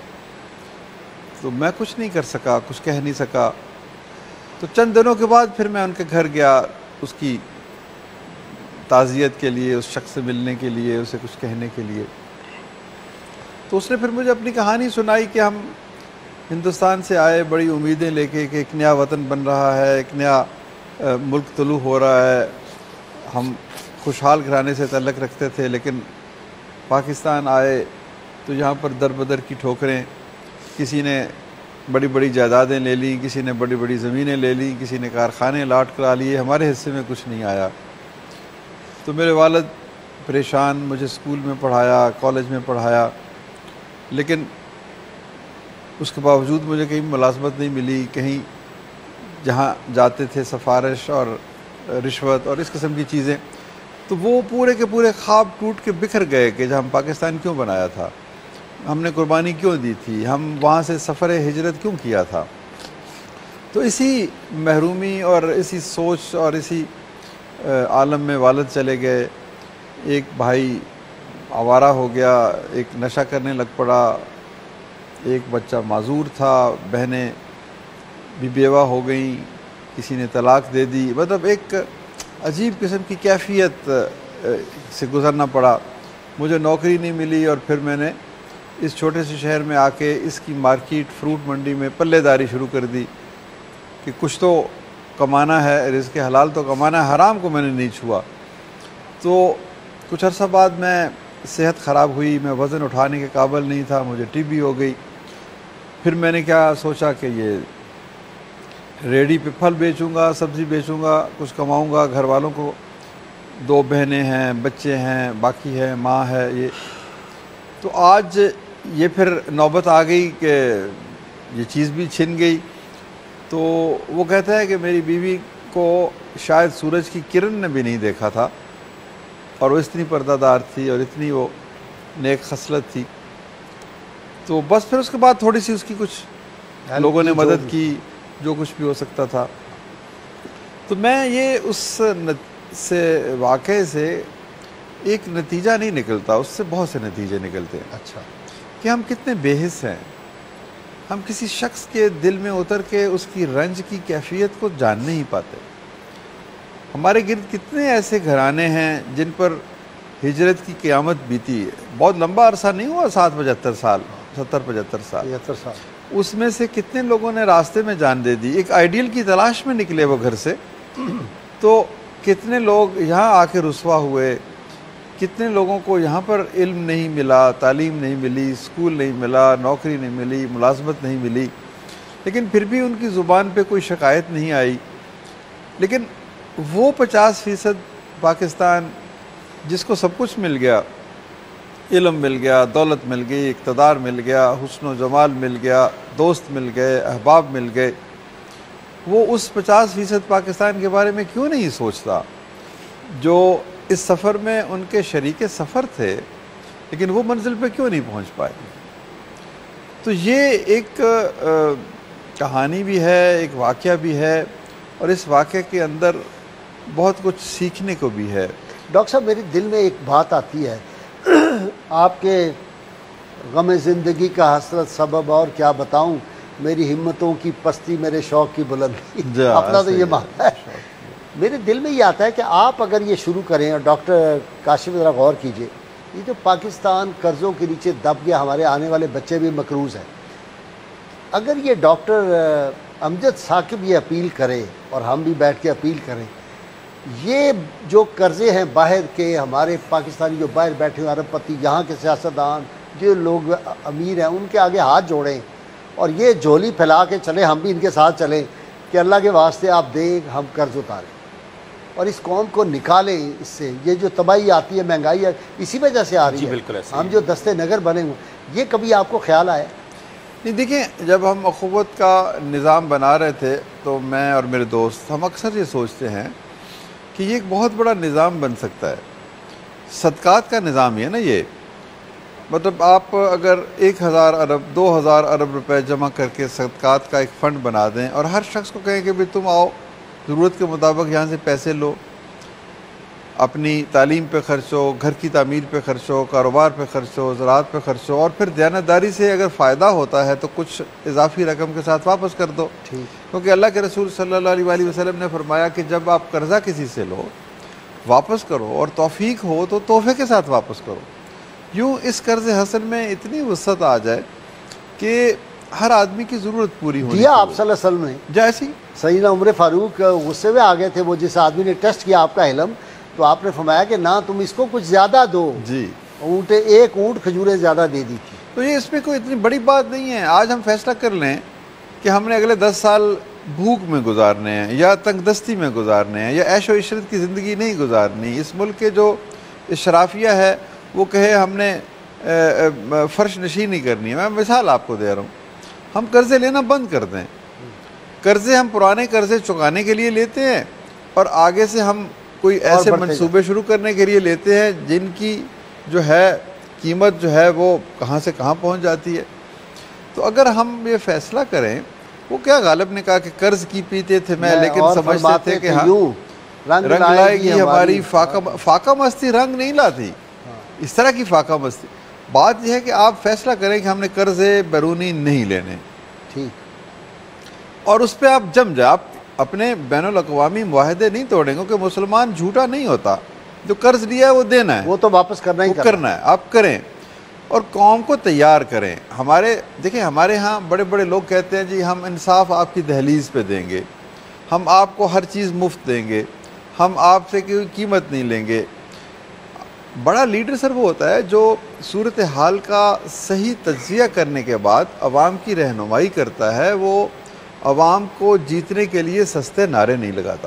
तो मैं कुछ नहीं कर सका, कुछ कह नहीं सका। तो चंद दिनों के बाद फिर मैं उनके घर गया उसकी ताज़ियत के लिए, उस शख्स से मिलने के लिए, उसे कुछ कहने के लिए। तो उसने फिर मुझे अपनी कहानी सुनाई कि हम हिंदुस्तान से आए बड़ी उम्मीदें लेके कि एक नया वतन बन रहा है, एक नया मुल्क तुलू हो रहा है। हम खुशहाल घराने से तल्लक़ रखते थे, लेकिन पाकिस्तान आए तो यहाँ पर दर बदर की ठोकरें, किसी ने बड़ी बड़ी जायदादें ले ली, किसी ने बड़ी बड़ी ज़मीनें ले ली, किसी ने कारखाने लाट करा लिए, हमारे हिस्से में कुछ नहीं आया। तो मेरे वालिद परेशान, मुझे स्कूल में पढ़ाया, कॉलेज में पढ़ाया, लेकिन उसके बावजूद मुझे कहीं मुलाजमत नहीं मिली। कहीं जहाँ जाते थे सिफारिश और रिश्वत और इस किस्म की चीज़ें। तो वो पूरे के पूरे ख्वाब टूट के बिखर गए कि जब हम पाकिस्तान क्यों बनाया था, हमने कुर्बानी क्यों दी थी, हम वहाँ से सफ़र हिजरत क्यों किया था। तो इसी महरूमी और इसी सोच और इसी आलम में वालिद चले गए। एक भाई आवारा हो गया, एक नशा करने लग पड़ा, एक बच्चा माजूर था, बहनें भी बेवा हो गई, किसी ने तलाक दे दी। मतलब एक अजीब किस्म की कैफियत से गुज़रना पड़ा। मुझे नौकरी नहीं मिली और फिर मैंने इस छोटे से शहर में आके इसकी मार्केट फ्रूट मंडी में पल्लेदारी शुरू कर दी कि कुछ तो कमाना है, रिज़्क़ हलाल तो कमाना है, हराम को मैंने नहीं छुआ। तो कुछ अर्सा बाद मैं सेहत ख़राब हुई, मैं वज़न उठाने के काबिल नहीं था, मुझे टीबी हो गई। फिर मैंने क्या सोचा कि ये रेडी पे फल बेचूंगा, सब्ज़ी बेचूंगा, कुछ कमाऊंगा, घर वालों को 2 बहनें हैं, बच्चे हैं, बाकी है, माँ है ये। तो आज ये फिर नौबत आ गई कि ये चीज़ भी छिन गई। तो वो कहता है कि मेरी बीवी को शायद सूरज की किरण ने भी नहीं देखा था और वो इतनी पर्दादार थी और इतनी वो नेक खसलत थी। तो बस फिर उसके बाद थोड़ी सी उसकी कुछ लोगों ने मदद की, जो कुछ भी हो सकता था। तो मैं ये उस वाक़े से एक नतीजा नहीं निकलता, उससे बहुत से नतीजे निकलते हैं। अच्छा, कि हम कितने बेहिस हैं। हम किसी शख्स के दिल में उतर के उसकी रंज की कैफियत को जान नहीं पाते। हमारे गिर्द कितने ऐसे घराने हैं जिन पर हिजरत की क़यामत बीती है। बहुत लंबा अरसा नहीं हुआ, 70-75 साल, 70-75 साल। उसमें से कितने लोगों ने रास्ते में जान दे दी। एक आइडियल की तलाश में निकले वो घर से, तो कितने लोग यहाँ आके रुसवा हुए, कितने लोगों को यहाँ पर इल्म नहीं मिला, तालीम नहीं मिली, स्कूल नहीं मिला, नौकरी नहीं मिली, मुलाजमत नहीं मिली, लेकिन फिर भी उनकी ज़ुबान पे कोई शिकायत नहीं आई। लेकिन वो 50% पाकिस्तान जिसको सब कुछ मिल गया, इल्म मिल गया, दौलत मिल गई, इक़्तिदार मिल गया, हुस्न व जमाल मिल गया, दोस्त मिल गए, अहबाब मिल गए, वो उस 50% पाकिस्तान के बारे में क्यों नहीं सोचता जो इस सफ़र में उनके शरीके सफ़र थे, लेकिन वो मंजिल पे क्यों नहीं पहुंच पाए। तो ये एक कहानी भी है, एक वाक़या भी है, और इस वाक़े के अंदर बहुत कुछ सीखने को भी है। डॉक्टर साहब, मेरे दिल में एक बात आती है, आपके गम ज़िंदगी का हसरत सबब और क्या बताऊं, मेरी हिम्मतों की पस्ती मेरे शौक़ की बुलंदी, अपना तो ये मानना है। मेरे दिल में ये आता है कि आप अगर ये शुरू करें, और डॉक्टर काशिफ ज़रा गौर कीजिए, ये जो पाकिस्तान कर्ज़ों के नीचे दब गया, हमारे आने वाले बच्चे भी मकरूज़ हैं, अगर ये डॉक्टर अमजद साकिब ये अपील करे और हम भी बैठ के अपील करें, ये जो कर्ज़े हैं बाहर के, हमारे पाकिस्तानी जो बाहर बैठे हुए अरबपति, यहाँ के सियासतदान, जो लोग अमीर हैं, उनके आगे हाथ जोड़ें और ये झोली फैला के चलें, हम भी इनके साथ चलें कि अल्लाह के वास्ते आप दें, हम कर्ज़ उतारें और इस कौम को निकालें इससे। ये जो तबाही आती है, महंगाई है, इसी वजह से आ रही है। बिल्कुल ऐसे हम जो दस्ते नगर बने हुए, ये कभी आपको ख्याल आया? नहीं, देखिए, जब हम अखुवत का निज़ाम बना रहे थे तो मैं और मेरे दोस्त हम अक्सर ये सोचते हैं कि ये एक बहुत बड़ा निज़ाम बन सकता है। सदक़ात का निज़ाम ही है ना ये, मतलब आप अगर 1000 अरब 2000 अरब रुपए जमा करके सदक़ात का एक फ़ंड बना दें और हर शख्स को कहें कि भाई तुम आओ, ज़रूरत के मुताबिक यहाँ से पैसे लो, अपनी तालीम पे खर्चो, घर की तामीर पे खर्चो, कारोबार पे खर्चो, ज़राअत पे खर्चो, और फिर दयानतदारी से अगर फ़ायदा होता है तो कुछ इजाफी रकम के साथ वापस कर दो। क्योंकि अल्लाह के रसूल सल्लल्लाहु अलैहि वसल्लम ने फरमाया कि जब आप कर्ज़ा किसी से लो, वापस करो, और तौफीक हो तो तोहफे के साथ वापस करो। यूँ इस कर्ज़ हसन में इतनी वसअत आ जाए कि हर आदमी की ज़रूरत पूरी हो। दिया आप सल्लल्लाहु अलैहि वसल्लम ने, जैसी सैयदना उमर फ़ारूक गुस्से में आ गए थे, वो जिस आदमी ने टेस्ट किया आपका इल्म, तो आपने फरमाया कि ना तुम इसको कुछ ज़्यादा दो जी, ऊँटे एक ऊँट खजूरें ज़्यादा दे दी थी। तो ये इसमें कोई इतनी बड़ी बात नहीं है। आज हम फैसला कर लें कि हमने अगले 10 साल भूख में गुजारने हैं या तंगदस्ती में गुजारने हैं या ऐशो इशरत की ज़िंदगी नहीं गुजारनी। इस मुल्क के जो शराफिया है वो कहे हमने फ़र्श नशी नहीं करनी है। मैं मिसाल आपको दे रहा हूँ, हम कर्ज़े लेना बंद कर दें। कर्ज़े हम पुराने कर्ज़े चुकाने के लिए लेते हैं और आगे से हम कोई ऐसे मंसूबे शुरू करने के लिए लेते हैं जिनकी जो है कीमत जो है वो कहाँ से कहाँ पहुँच जाती है। तो अगर हम ये फ़ैसला करें, वो क्या गालिब ने कहा कि कर्ज़ की पीते थे मैं, लेकिन समझते थे कि हाँ रंग लाएगी हमारी फाका मस्ती रंग नहीं लाती, इस तरह की फाका मस्ती। बात यह है कि आप फैसला करें कि हमने कर्ज़े बैरूनी नहीं लेने, ठीक, और उस पर आप जम जाए। आप अपने बैनुल अक़वामी मुआहदे नहीं तोड़ेंगे, क्योंकि मुसलमान झूठा नहीं होता। जो कर्ज़ लिया है वो देना है, वो तो वापस करना ही करना है, आप करें और कौम को तैयार करें। देखिए हमारे यहाँ बड़े बड़े लोग कहते हैं जी हम इंसाफ आपकी दहलीज़ पे देंगे, हम आपको हर चीज़ मुफ्त देंगे, हम आपसे कोई कीमत नहीं लेंगे। बड़ा लीडर सर वो होता है जो सूरत हाल का सही तज्ज़िया करने के बाद अवाम की रहनुमाई करता है। वो अवाम को जीतने के लिए सस्ते नारे नहीं लगाता।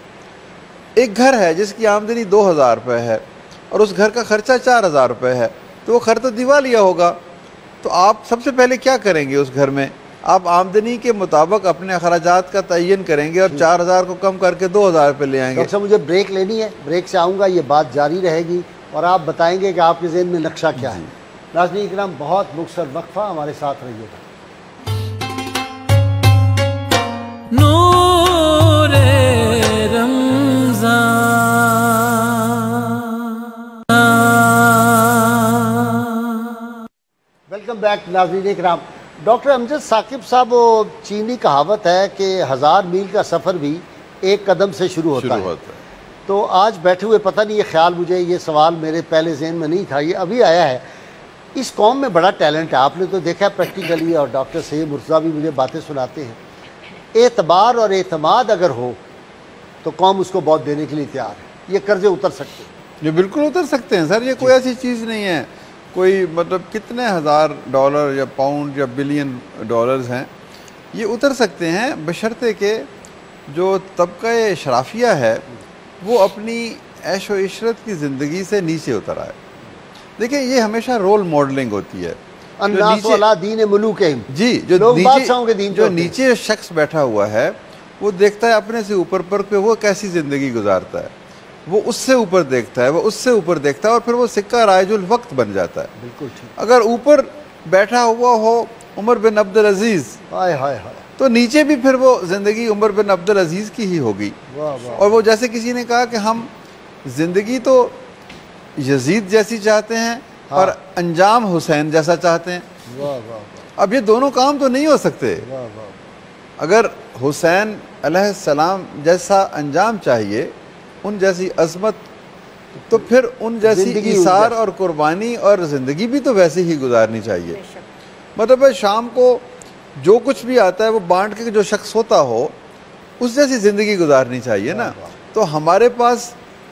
एक घर है जिसकी आमदनी 2000 रुपये है और उस घर का खर्चा 4000 रुपये है, तो वो घर तो दिवालिया होगा। तो आप सबसे पहले क्या करेंगे उस घर में? आप आमदनी के मुताबिक अपने अखराजात का तयन करेंगे और 4000 को कम करके 2000 रुपये ले आएंगे। डॉक्टर साहब मुझे ब्रेक लेनी है, ब्रेक से आऊँगा, ये बात जारी रहेगी और आप बताएंगे कि आपके ज़हन में नक्शा क्या है। नाज़रीन इकराम, बहुत मुख्तसर वक्फा, हमारे साथ रहिएगा। नूरे रमज़ान, वेलकम बैक नाज़रीन इकराम। डॉक्टर अमजद साकिब साहब, वो चीनी कहावत है कि 1000 मील का सफ़र भी एक कदम से शुरू होता है। तो आज बैठे हुए पता नहीं, ये ख्याल मुझे, ये सवाल मेरे पहले ज़हन में नहीं था, ये अभी आया है। इस कौम में बड़ा टैलेंट है, आपने तो देखा प्रैक्टिकली, और डॉक्टर सैयद मुर्तज़ा भी मुझे बातें सुनाते हैं। एतबार और एतमाद अगर हो तो कौम उसको बहुत देने के लिए तैयार है। ये कर्ज़े उतर सकते हैं। ये बिल्कुल उतर सकते हैं सर, ये कोई ऐसी चीज़ नहीं है, कोई मतलब कितने हज़ार डॉलर या पाउंड या बिलियन डॉलर्स हैं, ये उतर सकते हैं बशर्ते के जो तबका शराफिया है वो अपनी ऐश व इशरत की ज़िंदगी से नीचे उतर आए। देखिए ये हमेशा रोल मॉडलिंग होती है। जी, जो नीचे शख्स बैठा हुआ है वो देखता है अपने से ऊपर पर पे वो कैसी ज़िंदगी गुजारता है, वो उससे ऊपर देखता है, वो उससे ऊपर देखता है और फिर वो सिक्का राइजुल वक्त बन जाता है। बिल्कुल ठीक। अगर ऊपर बैठा हुआ हो उमर बिन अब्दुल अजीज़, हाय हाय हाय, तो नीचे भी फिर वो ज़िंदगी उमर बिन अब्दुल अजीज़ की ही होगी। और वो जैसे किसी ने कहा कि हम ज़िंदगी तो यजीद जैसी चाहते हैं और अंजाम हुसैन जैसा चाहते हैं। अब ये दोनों काम तो नहीं हो सकते। अगर हुसैन अलैहिस्सलाम जैसा अंजाम चाहिए, उन जैसी अज़मत, तो फिर उन जैसी ईसार और कुर्बानी और ज़िंदगी भी तो वैसे ही गुजारनी चाहिए। मतलब है शाम को जो कुछ भी आता है वो बांट के जो शख्स होता हो उस जैसी ज़िंदगी गुजारनी चाहिए ना। तो हमारे पास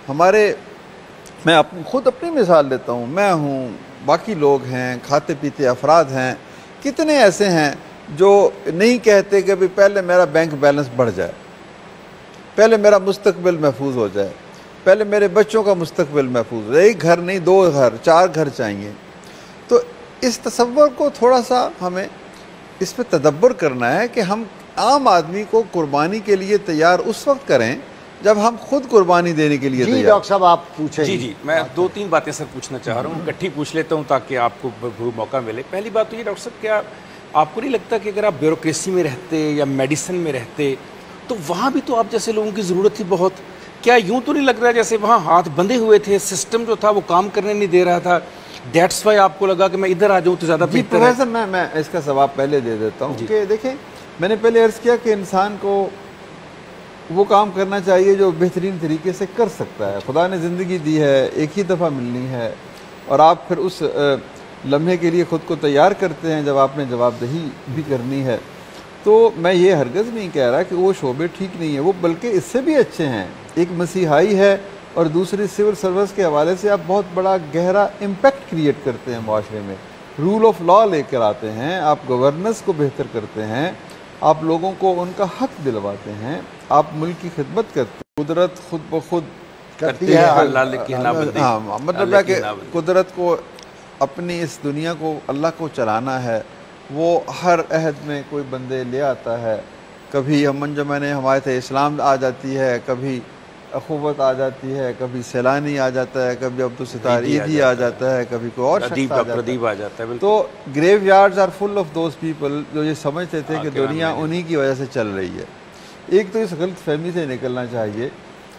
मैं खुद अपनी मिसाल लेता हूँ, मैं हूँ, बाकी लोग हैं, खाते पीते अफराद हैं, कितने ऐसे हैं जो नहीं कहते कि भाई पहले मेरा बैंक बैलेंस बढ़ जाए, पहले मेरा मुस्तकबिल महफूज हो जाए, पहले मेरे बच्चों का मुस्तकबिल महफूज हो जाए, एक घर नहीं 2 घर 4 घर चाहिए। तो इस तसव्वुर को थोड़ा सा हमें इस पर तदब्बर करना है कि हम आम आदमी को कुर्बानी के लिए तैयार उस वक्त करें जब हम खुद कुर्बानी देने के लिए तैयार। डॉक्टर साहब आप पूछें। जी, मैं 2-3 बातें सर पूछना चाह रहा हूँ, इकट्ठी पूछ लेता हूँ ताकि आपको भरपूर मौका मिले। पहली बात तो ये डॉक्टर साहब, क्या आपको नहीं लगता कि अगर आप ब्यूरोक्रेसी में रहते या मेडिसिन में रहते तो वहाँ भी तो आप जैसे लोगों की ज़रूरत थी बहुत? क्या यूँ तो नहीं लग रहा जैसे वहाँ हाथ बंधे हुए थे, सिस्टम जो था वो काम करने नहीं दे रहा था, दैट्स वाई आपको लगा कि मैं इधर आ जाऊँ तो ज़्यादा बेहतर है? प्रोफेसर मैं इसका जवाब पहले दे देता हूँ कि देखें, मैंने पहले अर्ज़ किया कि इंसान को वो काम करना चाहिए जो बेहतरीन तरीके से कर सकता है। खुदा ने ज़िंदगी दी है, एक ही दफ़ा मिलनी है, और आप फिर उस लम्हे के लिए ख़ुद को तैयार करते हैं जब आपने जवाबदेही भी करनी है। तो मैं ये हरगज़ नहीं कह रहा कि वो शोबे ठीक नहीं है, वो बल्कि इससे भी अच्छे हैं। एक मसीहाई है और दूसरी सिविल सर्विस के हवाले से आप बहुत बड़ा गहरा इम्पेक्ट क्रिएट करते हैं माशरे में, रूल ऑफ लॉ लेकर आते हैं, आप गवर्नेंस को बेहतर करते हैं, आप लोगों को उनका हक दिलवाते हैं, आप मुल्क की खिदमत करते हैं। कुदरत खुद ब खुद करती है। हाँ, मतलब है कि कुदरत को, अपनी इस दुनिया को, अल्लाह को चलाना है। वो हर अहद में कोई बंदे ले आता है, कभी अमन जमन हमायत इस्लाम आ जाती है, कभी अखुवत आ जाती है, कभी सैलानी आ जाता है, कभी अब्दुल सितार ईदी आ जाता है, कभी कोई और शख्स आ जाता है। तो graveyards are full of those people जो ये समझते थे कि दुनिया उन्हीं की वजह से चल रही है। एक तो इस गलत फहमी से निकलना चाहिए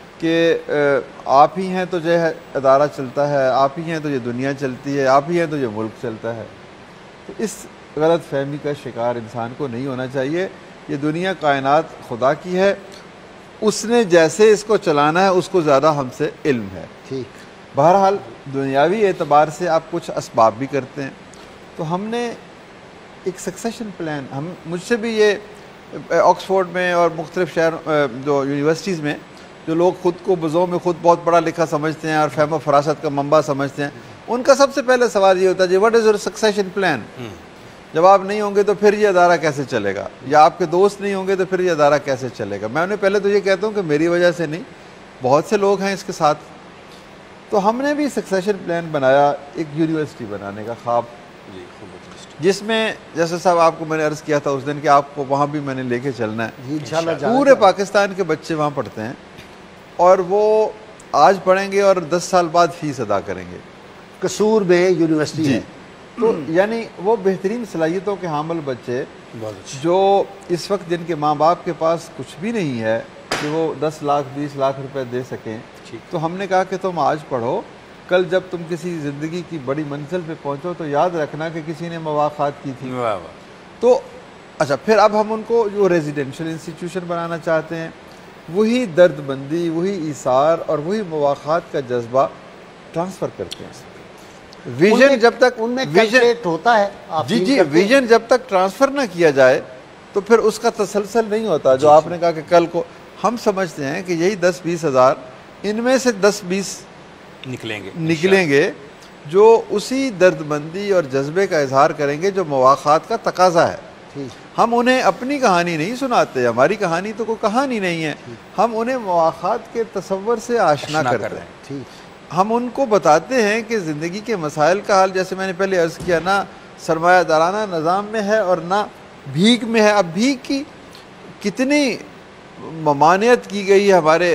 कि आप ही हैं तो जो है अदारा चलता है, आप ही हैं तो ये दुनिया चलती है, आप ही हैं तो ये मुल्क चलता है। तो इस गलत फहमी का शिकार इंसान को नहीं होना चाहिए। ये दुनिया कायनात खुदा की है, उसने जैसे इसको चलाना है उसको ज़्यादा हमसे इल्म है। ठीक, बहरहाल दुनियावी एतबार से आप कुछ असबाब भी करते हैं। तो हमने एक सक्सेशन प्लान, मुझसे भी ये ऑक्सफोर्ड में और मुख्तलिफ शहर जो यूनिवर्सिटीज़ में जो लोग ख़ुद को बुज़ों में ख़ुद बहुत पढ़ा लिखा समझते हैं और फहम फरासत का मंबा समझते हैं, उनका सबसे पहले सवाल ये होता है जी, what is your succession plan? जब आप नहीं होंगे तो फिर ये अदारा कैसे चलेगा, या आपके दोस्त नहीं होंगे तो फिर ये अदारा कैसे चलेगा? मैं उन्हें पहले तो ये कहता हूँ कि मेरी वजह से नहीं, बहुत से लोग हैं इसके साथ। तो हमने भी सक्सेशन प्लान बनाया, एक यूनिवर्सिटी बनाने का ख्वाब, जिसमें जैसे साहब आपको मैंने अर्ज़ किया था उस दिन कि आपको वहाँ भी मैंने लेके चलना है। इंशाल्लाह पूरे पाकिस्तान के बच्चे वहाँ पढ़ते हैं और वो आज पढ़ेंगे और 10 साल बाद फ़ीस अदा करेंगे। कसूर में यूनिवर्सिटी है। तो यानी वो बेहतरीन सलाहियतों के हामिल बच्चे जो इस वक्त जिनके माँ बाप के पास कुछ भी नहीं है कि वो 10 लाख 20 लाख रुपए दे सकें, तो हमने कहा कि तुम आज पढ़ो, कल जब तुम किसी ज़िंदगी की बड़ी मंजिल पे पहुँचो तो याद रखना कि किसी ने मुवाफ़ात की थी। तो अच्छा, फिर अब हम उनको जो रेजिडेंशियल इंस्टीट्यूशन बनाना चाहते हैं, वही दर्दबंदी, वही ईसार और वही मुवाख़ात का जज्बा ट्रांसफ़र करते हैं। विजन जब तक उनमें विजन होता है, जी विजन जब तक ट्रांसफ़र ना किया जाए तो फिर उसका तसलसल नहीं होता। जो आपने कहा कि कल को हम समझते हैं कि यही 10-20 हज़ार, इनमें से 10-20 निकलेंगे जो उसी दर्दमंदी और जज्बे का इजहार करेंगे जो मवाक़ात का तकाजा है। हम उन्हें अपनी कहानी नहीं सुनाते, हमारी कहानी तो कोई कहानी नहीं है, हम उन्हें मवाक़ात के तसव्वुर से आशना करते हैं। हम उनको बताते हैं कि ज़िंदगी के मसाइल का हल, जैसे मैंने पहले अर्ज़ किया, ना सरमायादाराना निज़ाम में है और ना भीख में है। अब भीख की कितनी ममानियत की गई है हमारे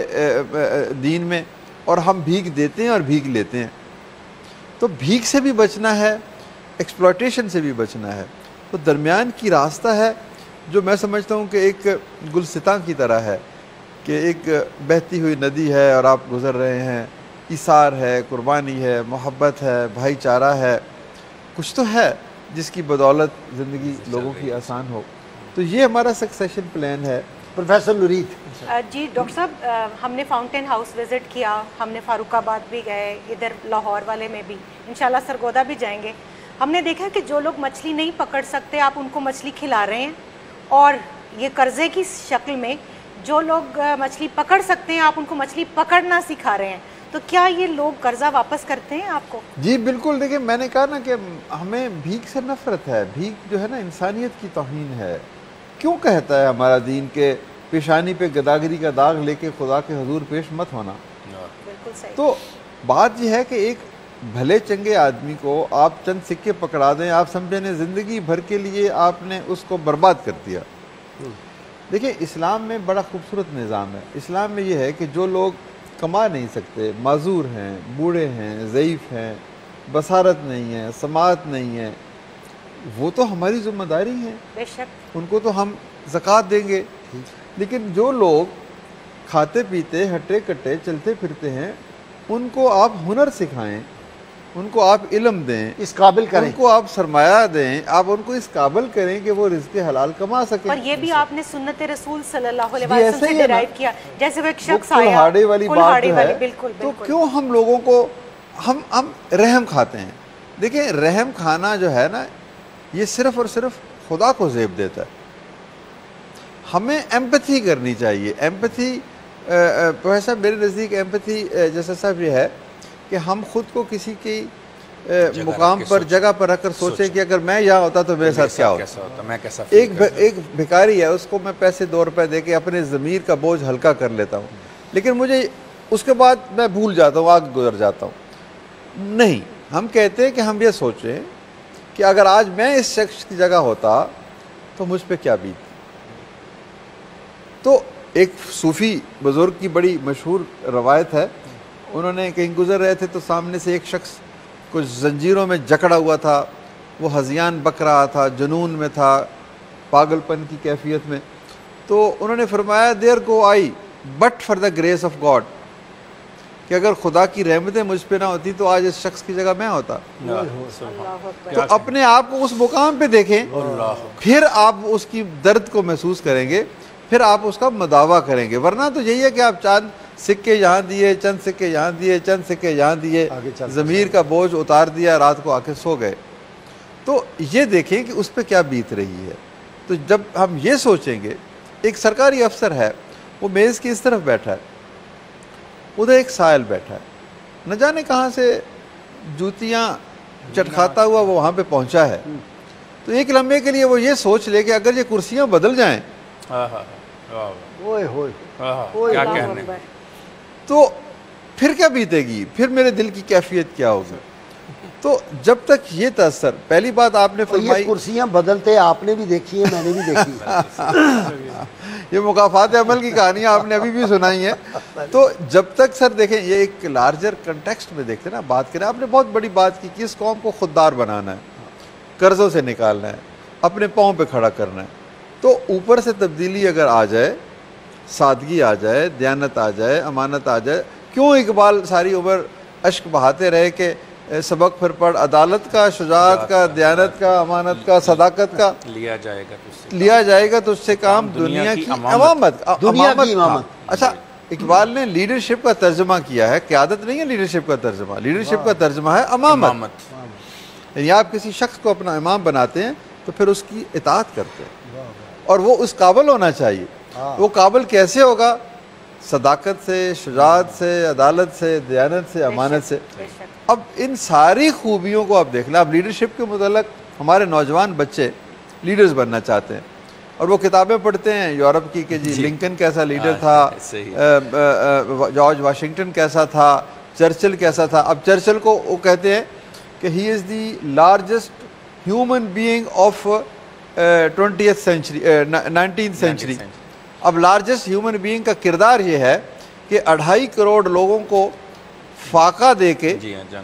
दीन में, और हम भीख देते हैं और भीख लेते हैं। तो भीख से भी बचना है, एक्सप्लॉयटेशन से भी बचना है। तो दरमियान की रास्ता है जो मैं समझता हूँ कि एक गुलसिता की तरह है, कि एक बहती हुई नदी है और आप गुज़र रहे हैं, इसार है, कुर्बानी है, मोहब्बत है, भाईचारा है, कुछ तो है जिसकी बदौलत ज़िंदगी लोगों की आसान हो। तो ये हमारा सक्सेशन प्लान है। प्रोफेसर नूरीद जी डॉक्टर साहब, हमने फाउंटेन हाउस विज़िट किया, हमने फारूकाबाद भी गए, इधर लाहौर वाले में भी, इंशाल्लाह सरगोदा भी जाएंगे। हमने देखा कि जो लोग मछली नहीं पकड़ सकते आप उनको मछली खिला रहे हैं, और ये कर्ज़े की शक्ल में जो लोग मछली पकड़ सकते हैं आप उनको मछली पकड़ना सिखा रहे हैं। तो क्या ये लोग कर्जा वापस करते हैं आपको? जी बिल्कुल। देखिए, मैंने कहा ना कि हमें भीख से नफरत है। भीख जो है ना इंसानियत की तौहीन है। क्यों कहता है हमारा दीन के पेशानी पे गदागरी का दाग लेके खुदा के हुजूर पेश मत होना। बिल्कुल सही। तो बात यह है कि एक भले चंगे आदमी को आप चंद सिक्के पकड़ा दें, आप समझे ने ज़िंदगी भर के लिए आपने उसको बर्बाद कर दिया। देखिए, इस्लाम में बड़ा खूबसूरत निज़ाम है। इस्लाम में यह है कि जो लोग कमा नहीं सकते, माजूर हैं, बूढ़े हैं, ज़ईफ़ हैं, बसारत नहीं है, समाअत नहीं है, वो तो हमारी ज़िम्मेदारी है, बेशक उनको तो हम ज़कात देंगे। लेकिन जो लोग खाते पीते हट्टे कट्टे चलते फिरते हैं, उनको आप हुनर सिखाएं, उनको आप इल्म दें, इस काबिल करें, उनको आप सरमाया दें, आप उनको इस काबिल करें कि वो रिज़्क़ हलाल कमा सकें। और ये भी आपने सुन्नत रसूल सल्लल्लाहु अलैहि वसल्लम से डिराइव किया। जैसे वो एक शख्स आया, कुल्हाड़ी वाली बात जो है, बिल्कुल, तो क्यों हम लोगों को हम रहम खाते हैं। देखिए, रहम खाना जो है ना, ये सिर्फ़ और सिर्फ खुदा को ज़ेब देता है। हमें एम्पैथी करनी चाहिए। एम्पैथी प्रोफेसर, मेरे नज़दीक एम्पैथी जैसा साहब ये है कि हम खुद को किसी की मुकाम पर, जगह पर रखकर सोचें कि अगर मैं यहाँ होता तो मेरे साथ क्या होता, मैं कैसा एक भिखारी है, उसको मैं पैसे 2 रुपए दे के अपने ज़मीर का बोझ हल्का कर लेता हूँ, लेकिन मुझे उसके बाद मैं भूल जाता हूँ, आगे गुजर जाता हूँ। नहीं, हम कहते हैं कि हम ये सोचें कि अगर आज मैं इस शख्स की जगह होता तो मुझ पर क्या बीत। तो एक सूफ़ी बुज़ुर्ग की बड़ी मशहूर रवायत है, उन्होंने कहीं गुज़र रहे थे तो सामने से एक शख्स कुछ जंजीरों में जकड़ा हुआ था, वो हज़ियान बक रहा था, जुनून में था, पागलपन की कैफियत में। तो उन्होंने फरमाया, there go I but for the grace of God, कि अगर खुदा की रहमतें मुझ पे ना होती तो आज इस शख्स की जगह मैं होता। तो अपने आप को उस मुकाम पे देखें, फिर आप उसकी दर्द को महसूस करेंगे, फिर आप उसका मदावा करेंगे। वरना तो यही है कि आप चंद सिक्के यहाँ दिए, चंद सिक्के यहाँ दिए, चंद सिक्के यहाँ दिए, ज़मीर का बोझ उतार दिया, रात को आके सो गए। तो ये देखें कि उस पर क्या बीत रही है। तो जब हम ये सोचेंगे, एक सरकारी अफसर है, वो मेज़ की इस तरफ बैठा है, उधर एक सायल बैठा है, न जाने कहाँ से जूतियाँ चटखाता हुआ वो वहाँ पे पहुँचा है। तो एक लम्हे के लिए वो ये सोच ले कि अगर ये कुर्सियाँ बदल जाएं, क्या कहने, तो फिर क्या बीतेगी, फिर मेरे दिल की कैफियत क्या होगी। तो जब तक ये तअस्सर, पहली बात आपने फरमाई, कुर्सियां बदलते आपने भी देखी है, मैंने भी देखी है। ये मुकाफात अमल की कहानियाँ आपने अभी भी सुनाई है। तो जब तक सर देखें, ये एक लार्जर कंटेक्स्ट में देखते ना, बात करें, आपने बहुत बड़ी बात की कि इस कौम को खुददार बनाना है, कर्ज़ों से निकालना है, अपने पाँव पे खड़ा करना है। तो ऊपर से तब्दीली अगर आ जाए, सादगी आ जाए, दयानत आ जाए, अमानत आ जाए, क्यों इकबाल सारी उम्र अश्क बहाते रहे कि सबक फिर पढ़, अदालत का, शुजाअत का, दयानत का, अमानत का, सदाकत का, लिया जाएगा तुझसे काम दुनिया की अमामत। अच्छा, इकबाल ने लीडरशिप का तर्जमा किया है, क़यादत नहीं है लीडरशिप का तर्जमा, लीडरशिप का तर्जमा है अमामत। यानी आप किसी शख्स को अपना इमाम बनाते हैं तो फिर उसकी इताअत करते हैं, और वो उस काबिल होना चाहिए। वो काबिल कैसे होगा? सदाकत से, शुजाअत से, अदालत से, दयानत से, अमानत से। बेशक। अब इन सारी खूबियों को आप देख लें। अब लीडरशिप के मुतल्लिक़ हमारे नौजवान बच्चे लीडर्स बनना चाहते हैं और वो किताबें पढ़ते हैं यूरोप की कि जी लिंकन कैसा लीडर था, जॉर्ज वाशिंगटन कैसा था, चर्चिल कैसा था। अब चर्चिल को वो कहते हैं कि he is the largest human being of 20th century, 19th century. अब लार्जेस्ट ह्यूमन बीइंग का किरदार ये है कि 2.5 करोड़ लोगों को फाका दे के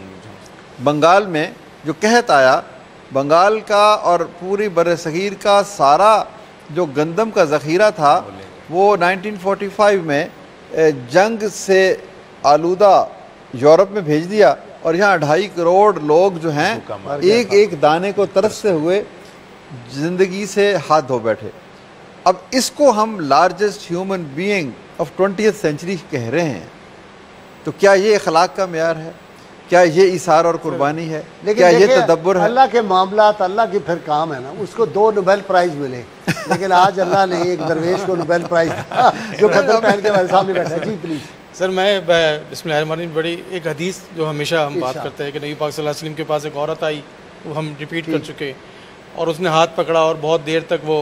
बंगाल में जो कहत आया, बंगाल का और पूरी बरसगीर का सारा जो गंदम का ज़ख़ीरा था वो 1945 में जंग से आलूदा यूरोप में भेज दिया और यहाँ 2.5 करोड़ लोग जो हैं एक एक दाने को तरसते हुए ज़िंदगी से हाथ धो बैठे। अब इसको हम largest human being of 20th century कह रहे हैं, तो क्या ये अखलाक का मेयार है? क्या ये इसार और कुर्बानी है? क्या ये तदब्बुर है? अल्लाह के मामलात अल्लाह की फिर काम है ना। उसको 2 नोबेल प्राइज़ मिले, लेकिन आज अल्लाह ने एक दरवेश को नोबेल प्राइज़ जो खतर पहन के हमारे सामने बैठा है। जी प्लीज़ सर। मैं बिस्मिल्लाहिर्रहमानिर्रहीम बड़ी एक हदीस जो हमेशा हम बात करते हैं कि नबी पाक सल्लल्लाहु अलैहि वसल्लम के पास एक औरत आई, वो हम रिपीट कर चुके, और उसने हाथ पकड़ा और बहुत देर तक वो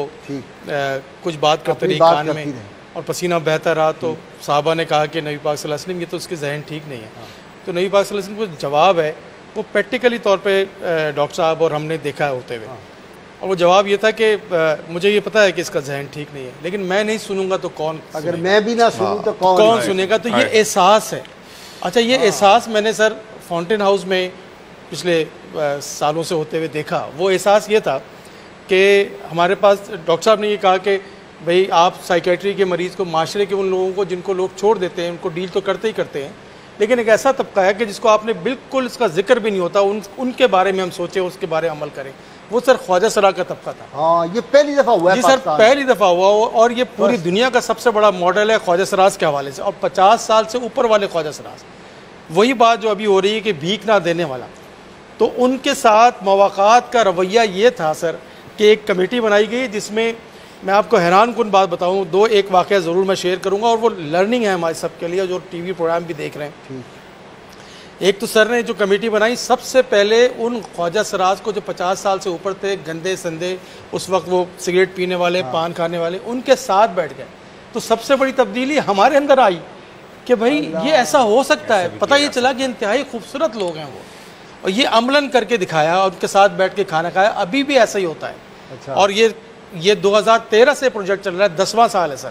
कुछ बात करते रही कान में और पसीना बहता रहा। तो साहबा ने कहा कि नबी पाक सल्लल्लाहु अलैहि वसल्लम ये तो उसके जहन ठीक नहीं है। तो नबी पाक सल्लल्लाहु अलैहि वसल्लम को जवाब है वो प्रैक्टिकली तौर पे डॉक्टर साहब और हमने देखा होते हुए, और वो जवाब ये था कि मुझे ये पता है कि इसका जहन ठीक नहीं है, लेकिन मैं नहीं सुनूंगा तो कौन, अगर मैं भी ना सुनूं तो कौन सुनेगा। तो ये एहसास है। अच्छा, ये एहसास मैंने सर फाउंटेन हाउस में पिछले सालों से होते हुए देखा। वो एहसास ये था कि हमारे पास डॉक्टर साहब ने ये कहा कि भाई आप साइकेट्री के मरीज़ को, माशरे के उन लोगों को जिनको लोग छोड़ देते हैं, उनको डील तो करते ही करते हैं, लेकिन एक ऐसा तबका है कि जिसको आपने बिल्कुल इसका जिक्र भी नहीं होता, उनके बारे में हम सोचें, उसके बारे में अमल करें। वो सर ख्वाजा सरा का तबका था। हाँ, ये पहली दफ़ा हुआ है जी सर, पहली दफ़ा हुआ, और ये पूरी दुनिया का सबसे बड़ा मॉडल है ख्वाजा सराज के हवाले से, और 50 साल से ऊपर वाले ख्वाजा सराज। वही बात जो अभी हो रही है कि भीख ना देने वाला, तो उनके साथ मवाक़ात का रवैया ये था सर कि एक कमेटी बनाई गई जिसमें मैं आपको हैरान कुन बात बताऊं, एक वाक़या ज़रूर मैं शेयर करूंगा और वो लर्निंग है हमारे सबके लिए जो टीवी प्रोग्राम भी देख रहे हैं। एक तो सर ने जो कमेटी बनाई, सबसे पहले उन ख्वाजा सराज को जो 50 साल से ऊपर थे, गंदे संदे, उस वक्त वो सिगरेट पीने वाले, पान खाने वाले, उनके साथ बैठ गए। तो सबसे बड़ी तब्दीली हमारे अंदर आई कि भाई ये ऐसा हो सकता है। पता ये चला कि इंतहाई खूबसूरत लोग हैं वो, और ये अमलन करके दिखाया और उनके साथ बैठ के खाना खाया। अभी भी ऐसा ही होता है। अच्छा। और ये 2013 से प्रोजेक्ट चल रहा है, 10वां साल है सर।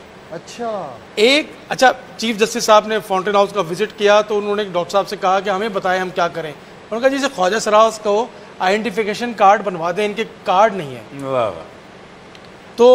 अच्छा, चीफ जस्टिस साहब ने फाउंटेन हाउस का विजिट किया तो उन्होंने डॉक्टर साहब से कहा कि हमें बताएं हम क्या करें। उन्होंने कहा जैसे ख्वाजा सराज को आइडेंटिफिकेशन कार्ड बनवा दें, इनके कार्ड नहीं है। वाह। तो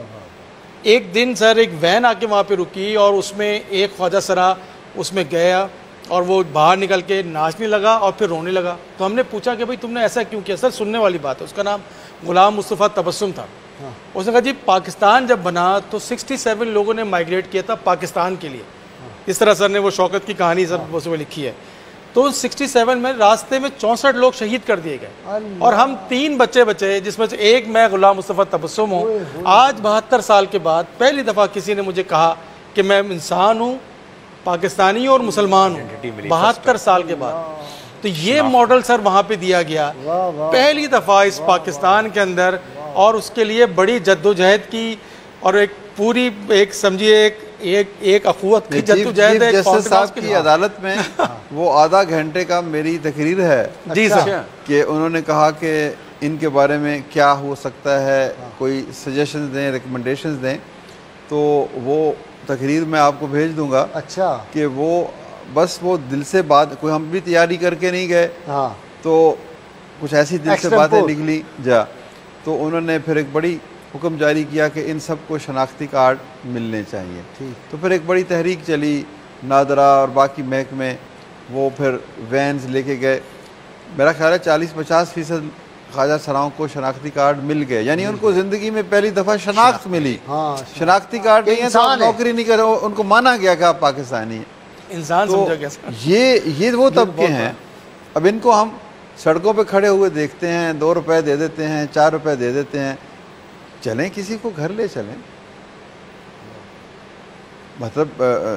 एक दिन सर एक वैन आके वहाँ पे रुकी और उसमें एक ख्वाजा सरा उसमें गया और वो बाहर निकल के नाचने लगा और फिर रोने लगा। तो हमने पूछा कि भाई तुमने ऐसा क्यों किया? सर सुनने वाली बात है, उसका नाम गुलाम मुस्तफ़ा तबस्सुम था। उसने कहा जी पाकिस्तान जब बना तो 67 लोगों ने माइग्रेट किया था पाकिस्तान के लिए। इस तरह सर ने वो शौकत की कहानी सर उसमें लिखी है। तो 67 में रास्ते में 64 लोग शहीद कर दिए गए और हम 3 बच्चे बचे, जिसमें से एक मैं गुलाम मुस्तफ़ा तबस्सुम हूँ। आज 72 साल के बाद पहली दफ़ा किसी ने मुझे कहा कि मैं इंसान हूँ, पाकिस्तानी और मुसलमान हूँ, 72 साल के बाद। तो ये मॉडल सर वहाँ पे दिया गया पहली दफ़ा इस पाकिस्तान के अंदर, और उसके लिए बड़ी जद्दोजहद की और एक पूरी एक समझिए एक अखुवत की जद्दोजहद है। जस्टिस साहब की अदालत में वो आधा घंटे का मेरी तकरीर है जी सर, कि उन्होंने कहा कि इनके बारे में क्या हो सकता है, कोई सजेशन दें, रिकमेंडेशंस दें। तो वो तकरीर मैं आपको भेज दूंगा। अच्छा, कि वो बस वो दिल से बात, कोई हम भी तैयारी करके नहीं गए, तो कुछ ऐसी दिल से बातें निकली जा। तो उन्होंने फिर एक बड़ी हुक्म जारी किया कि इन सबको शनाख्ती कार्ड मिलने चाहिए। तो फिर एक बड़ी तहरीक चली, नादरा और बाकी महकमे वो फिर वैन्स लेके गए। मेरा ख्याल है 40-50% ख्वाजा सराओं को शनाख्ती कार्ड मिल गए, यानी उनको ज़िंदगी में पहली दफ़ा शनाख्त मिली। शनाख्ती कार्ड नहीं है तो आप नौकरी नहीं करो, उनको माना गया कि आप पाकिस्तानी हैं, इंसान समझा गया। ये वो तबके हैं। अब इनको हम सड़कों पे खड़े हुए देखते हैं, 2 रुपए दे देते हैं, 4 रुपए दे देते हैं, चलें किसी को घर ले चलें। मतलब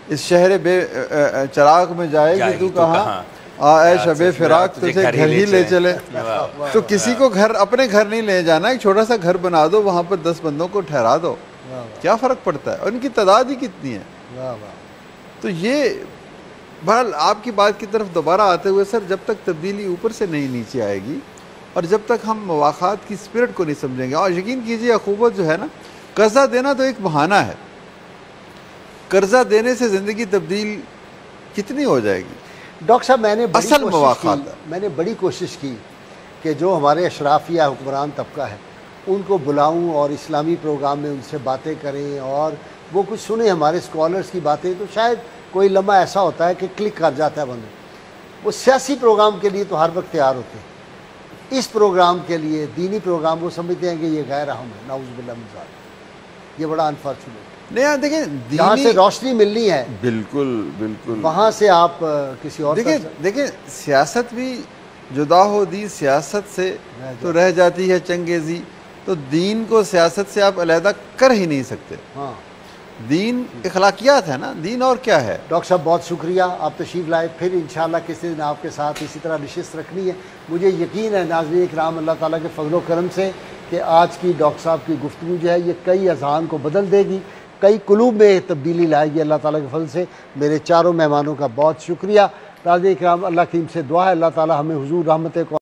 इस शहर बे चराग में जाएगी तू कहाँ, आए शबे फिराक तुझे घर ही ले चले। तो किसी को घर, अपने घर नहीं ले जाना, एक छोटा सा घर बना दो, वहाँ पर 10 बंदों को ठहरा दो, क्या फ़र्क पड़ता है, और उनकी तादाद ही कितनी है। तो ये बहरहाल आपकी बात की तरफ दोबारा आते हुए सर, जब तक तब्दीली ऊपर से नहीं नीचे आएगी और जब तक हम मवाक़ात की स्पिरिट को नहीं समझेंगे, और यकीन कीजिए अख़ूबत जो है ना, कर्जा देना तो एक बहाना है, कर्जा देने से ज़िंदगी तब्दील कितनी हो जाएगी। डॉक्टर साहब मैंने बड़ी कोशिश की कि जो हमारे अशराफिया हुक्मरान तबका है उनको बुलाऊं और इस्लामी प्रोग्राम में उनसे बातें करें और वो कुछ सुने हमारे स्कॉलर्स की बातें, तो शायद कोई लम्हा ऐसा होता है कि क्लिक कर जाता है बंदा। वो सियासी प्रोग्राम के लिए तो हर वक्त तैयार होते हैं, इस प्रोग्राम के लिए, दीनी प्रोग्राम, वो समझते हैं कि ये गैर अहम है, नाउज़ुबिल्लाह मिन ज़ालिक। ये बड़ा अनफॉर्चुनेट। नहीं देखिए, जहाँ से रोशनी मिलनी है, बिल्कुल बिल्कुल, वहाँ से आप किसी और देखिए सियासत भी जुदा हो दीन सियासत से तो रह जाती है चंगेज़ी, तो दीन को सियासत से आप अलहदा कर ही नहीं सकते। हाँ, दीन अखलाकियात है ना, दीन और क्या है। डॉक्टर साहब बहुत शुक्रिया, आप तशरीफ़ लाए, फिर इंशाअल्लाह किसी दिन आपके साथ इसी तरह नशिस्त रखनी है। मुझे यकीन है नाज़रीन इकराम, अल्लाह ताला के फजल करम से, कि आज की डॉक्टर साहब की गुफ्तगू जो है ये कई अज़हान को बदल देगी, कई कुलूब में तब्दीली लाएगी अल्लाह ताला के फजल से। मेरे चारों मेहमानों का बहुत शुक्रिया। नाज़रीन इकराम, अल्लाह की से दुआ है अल्लाह ताला हमें हुजूर रहमत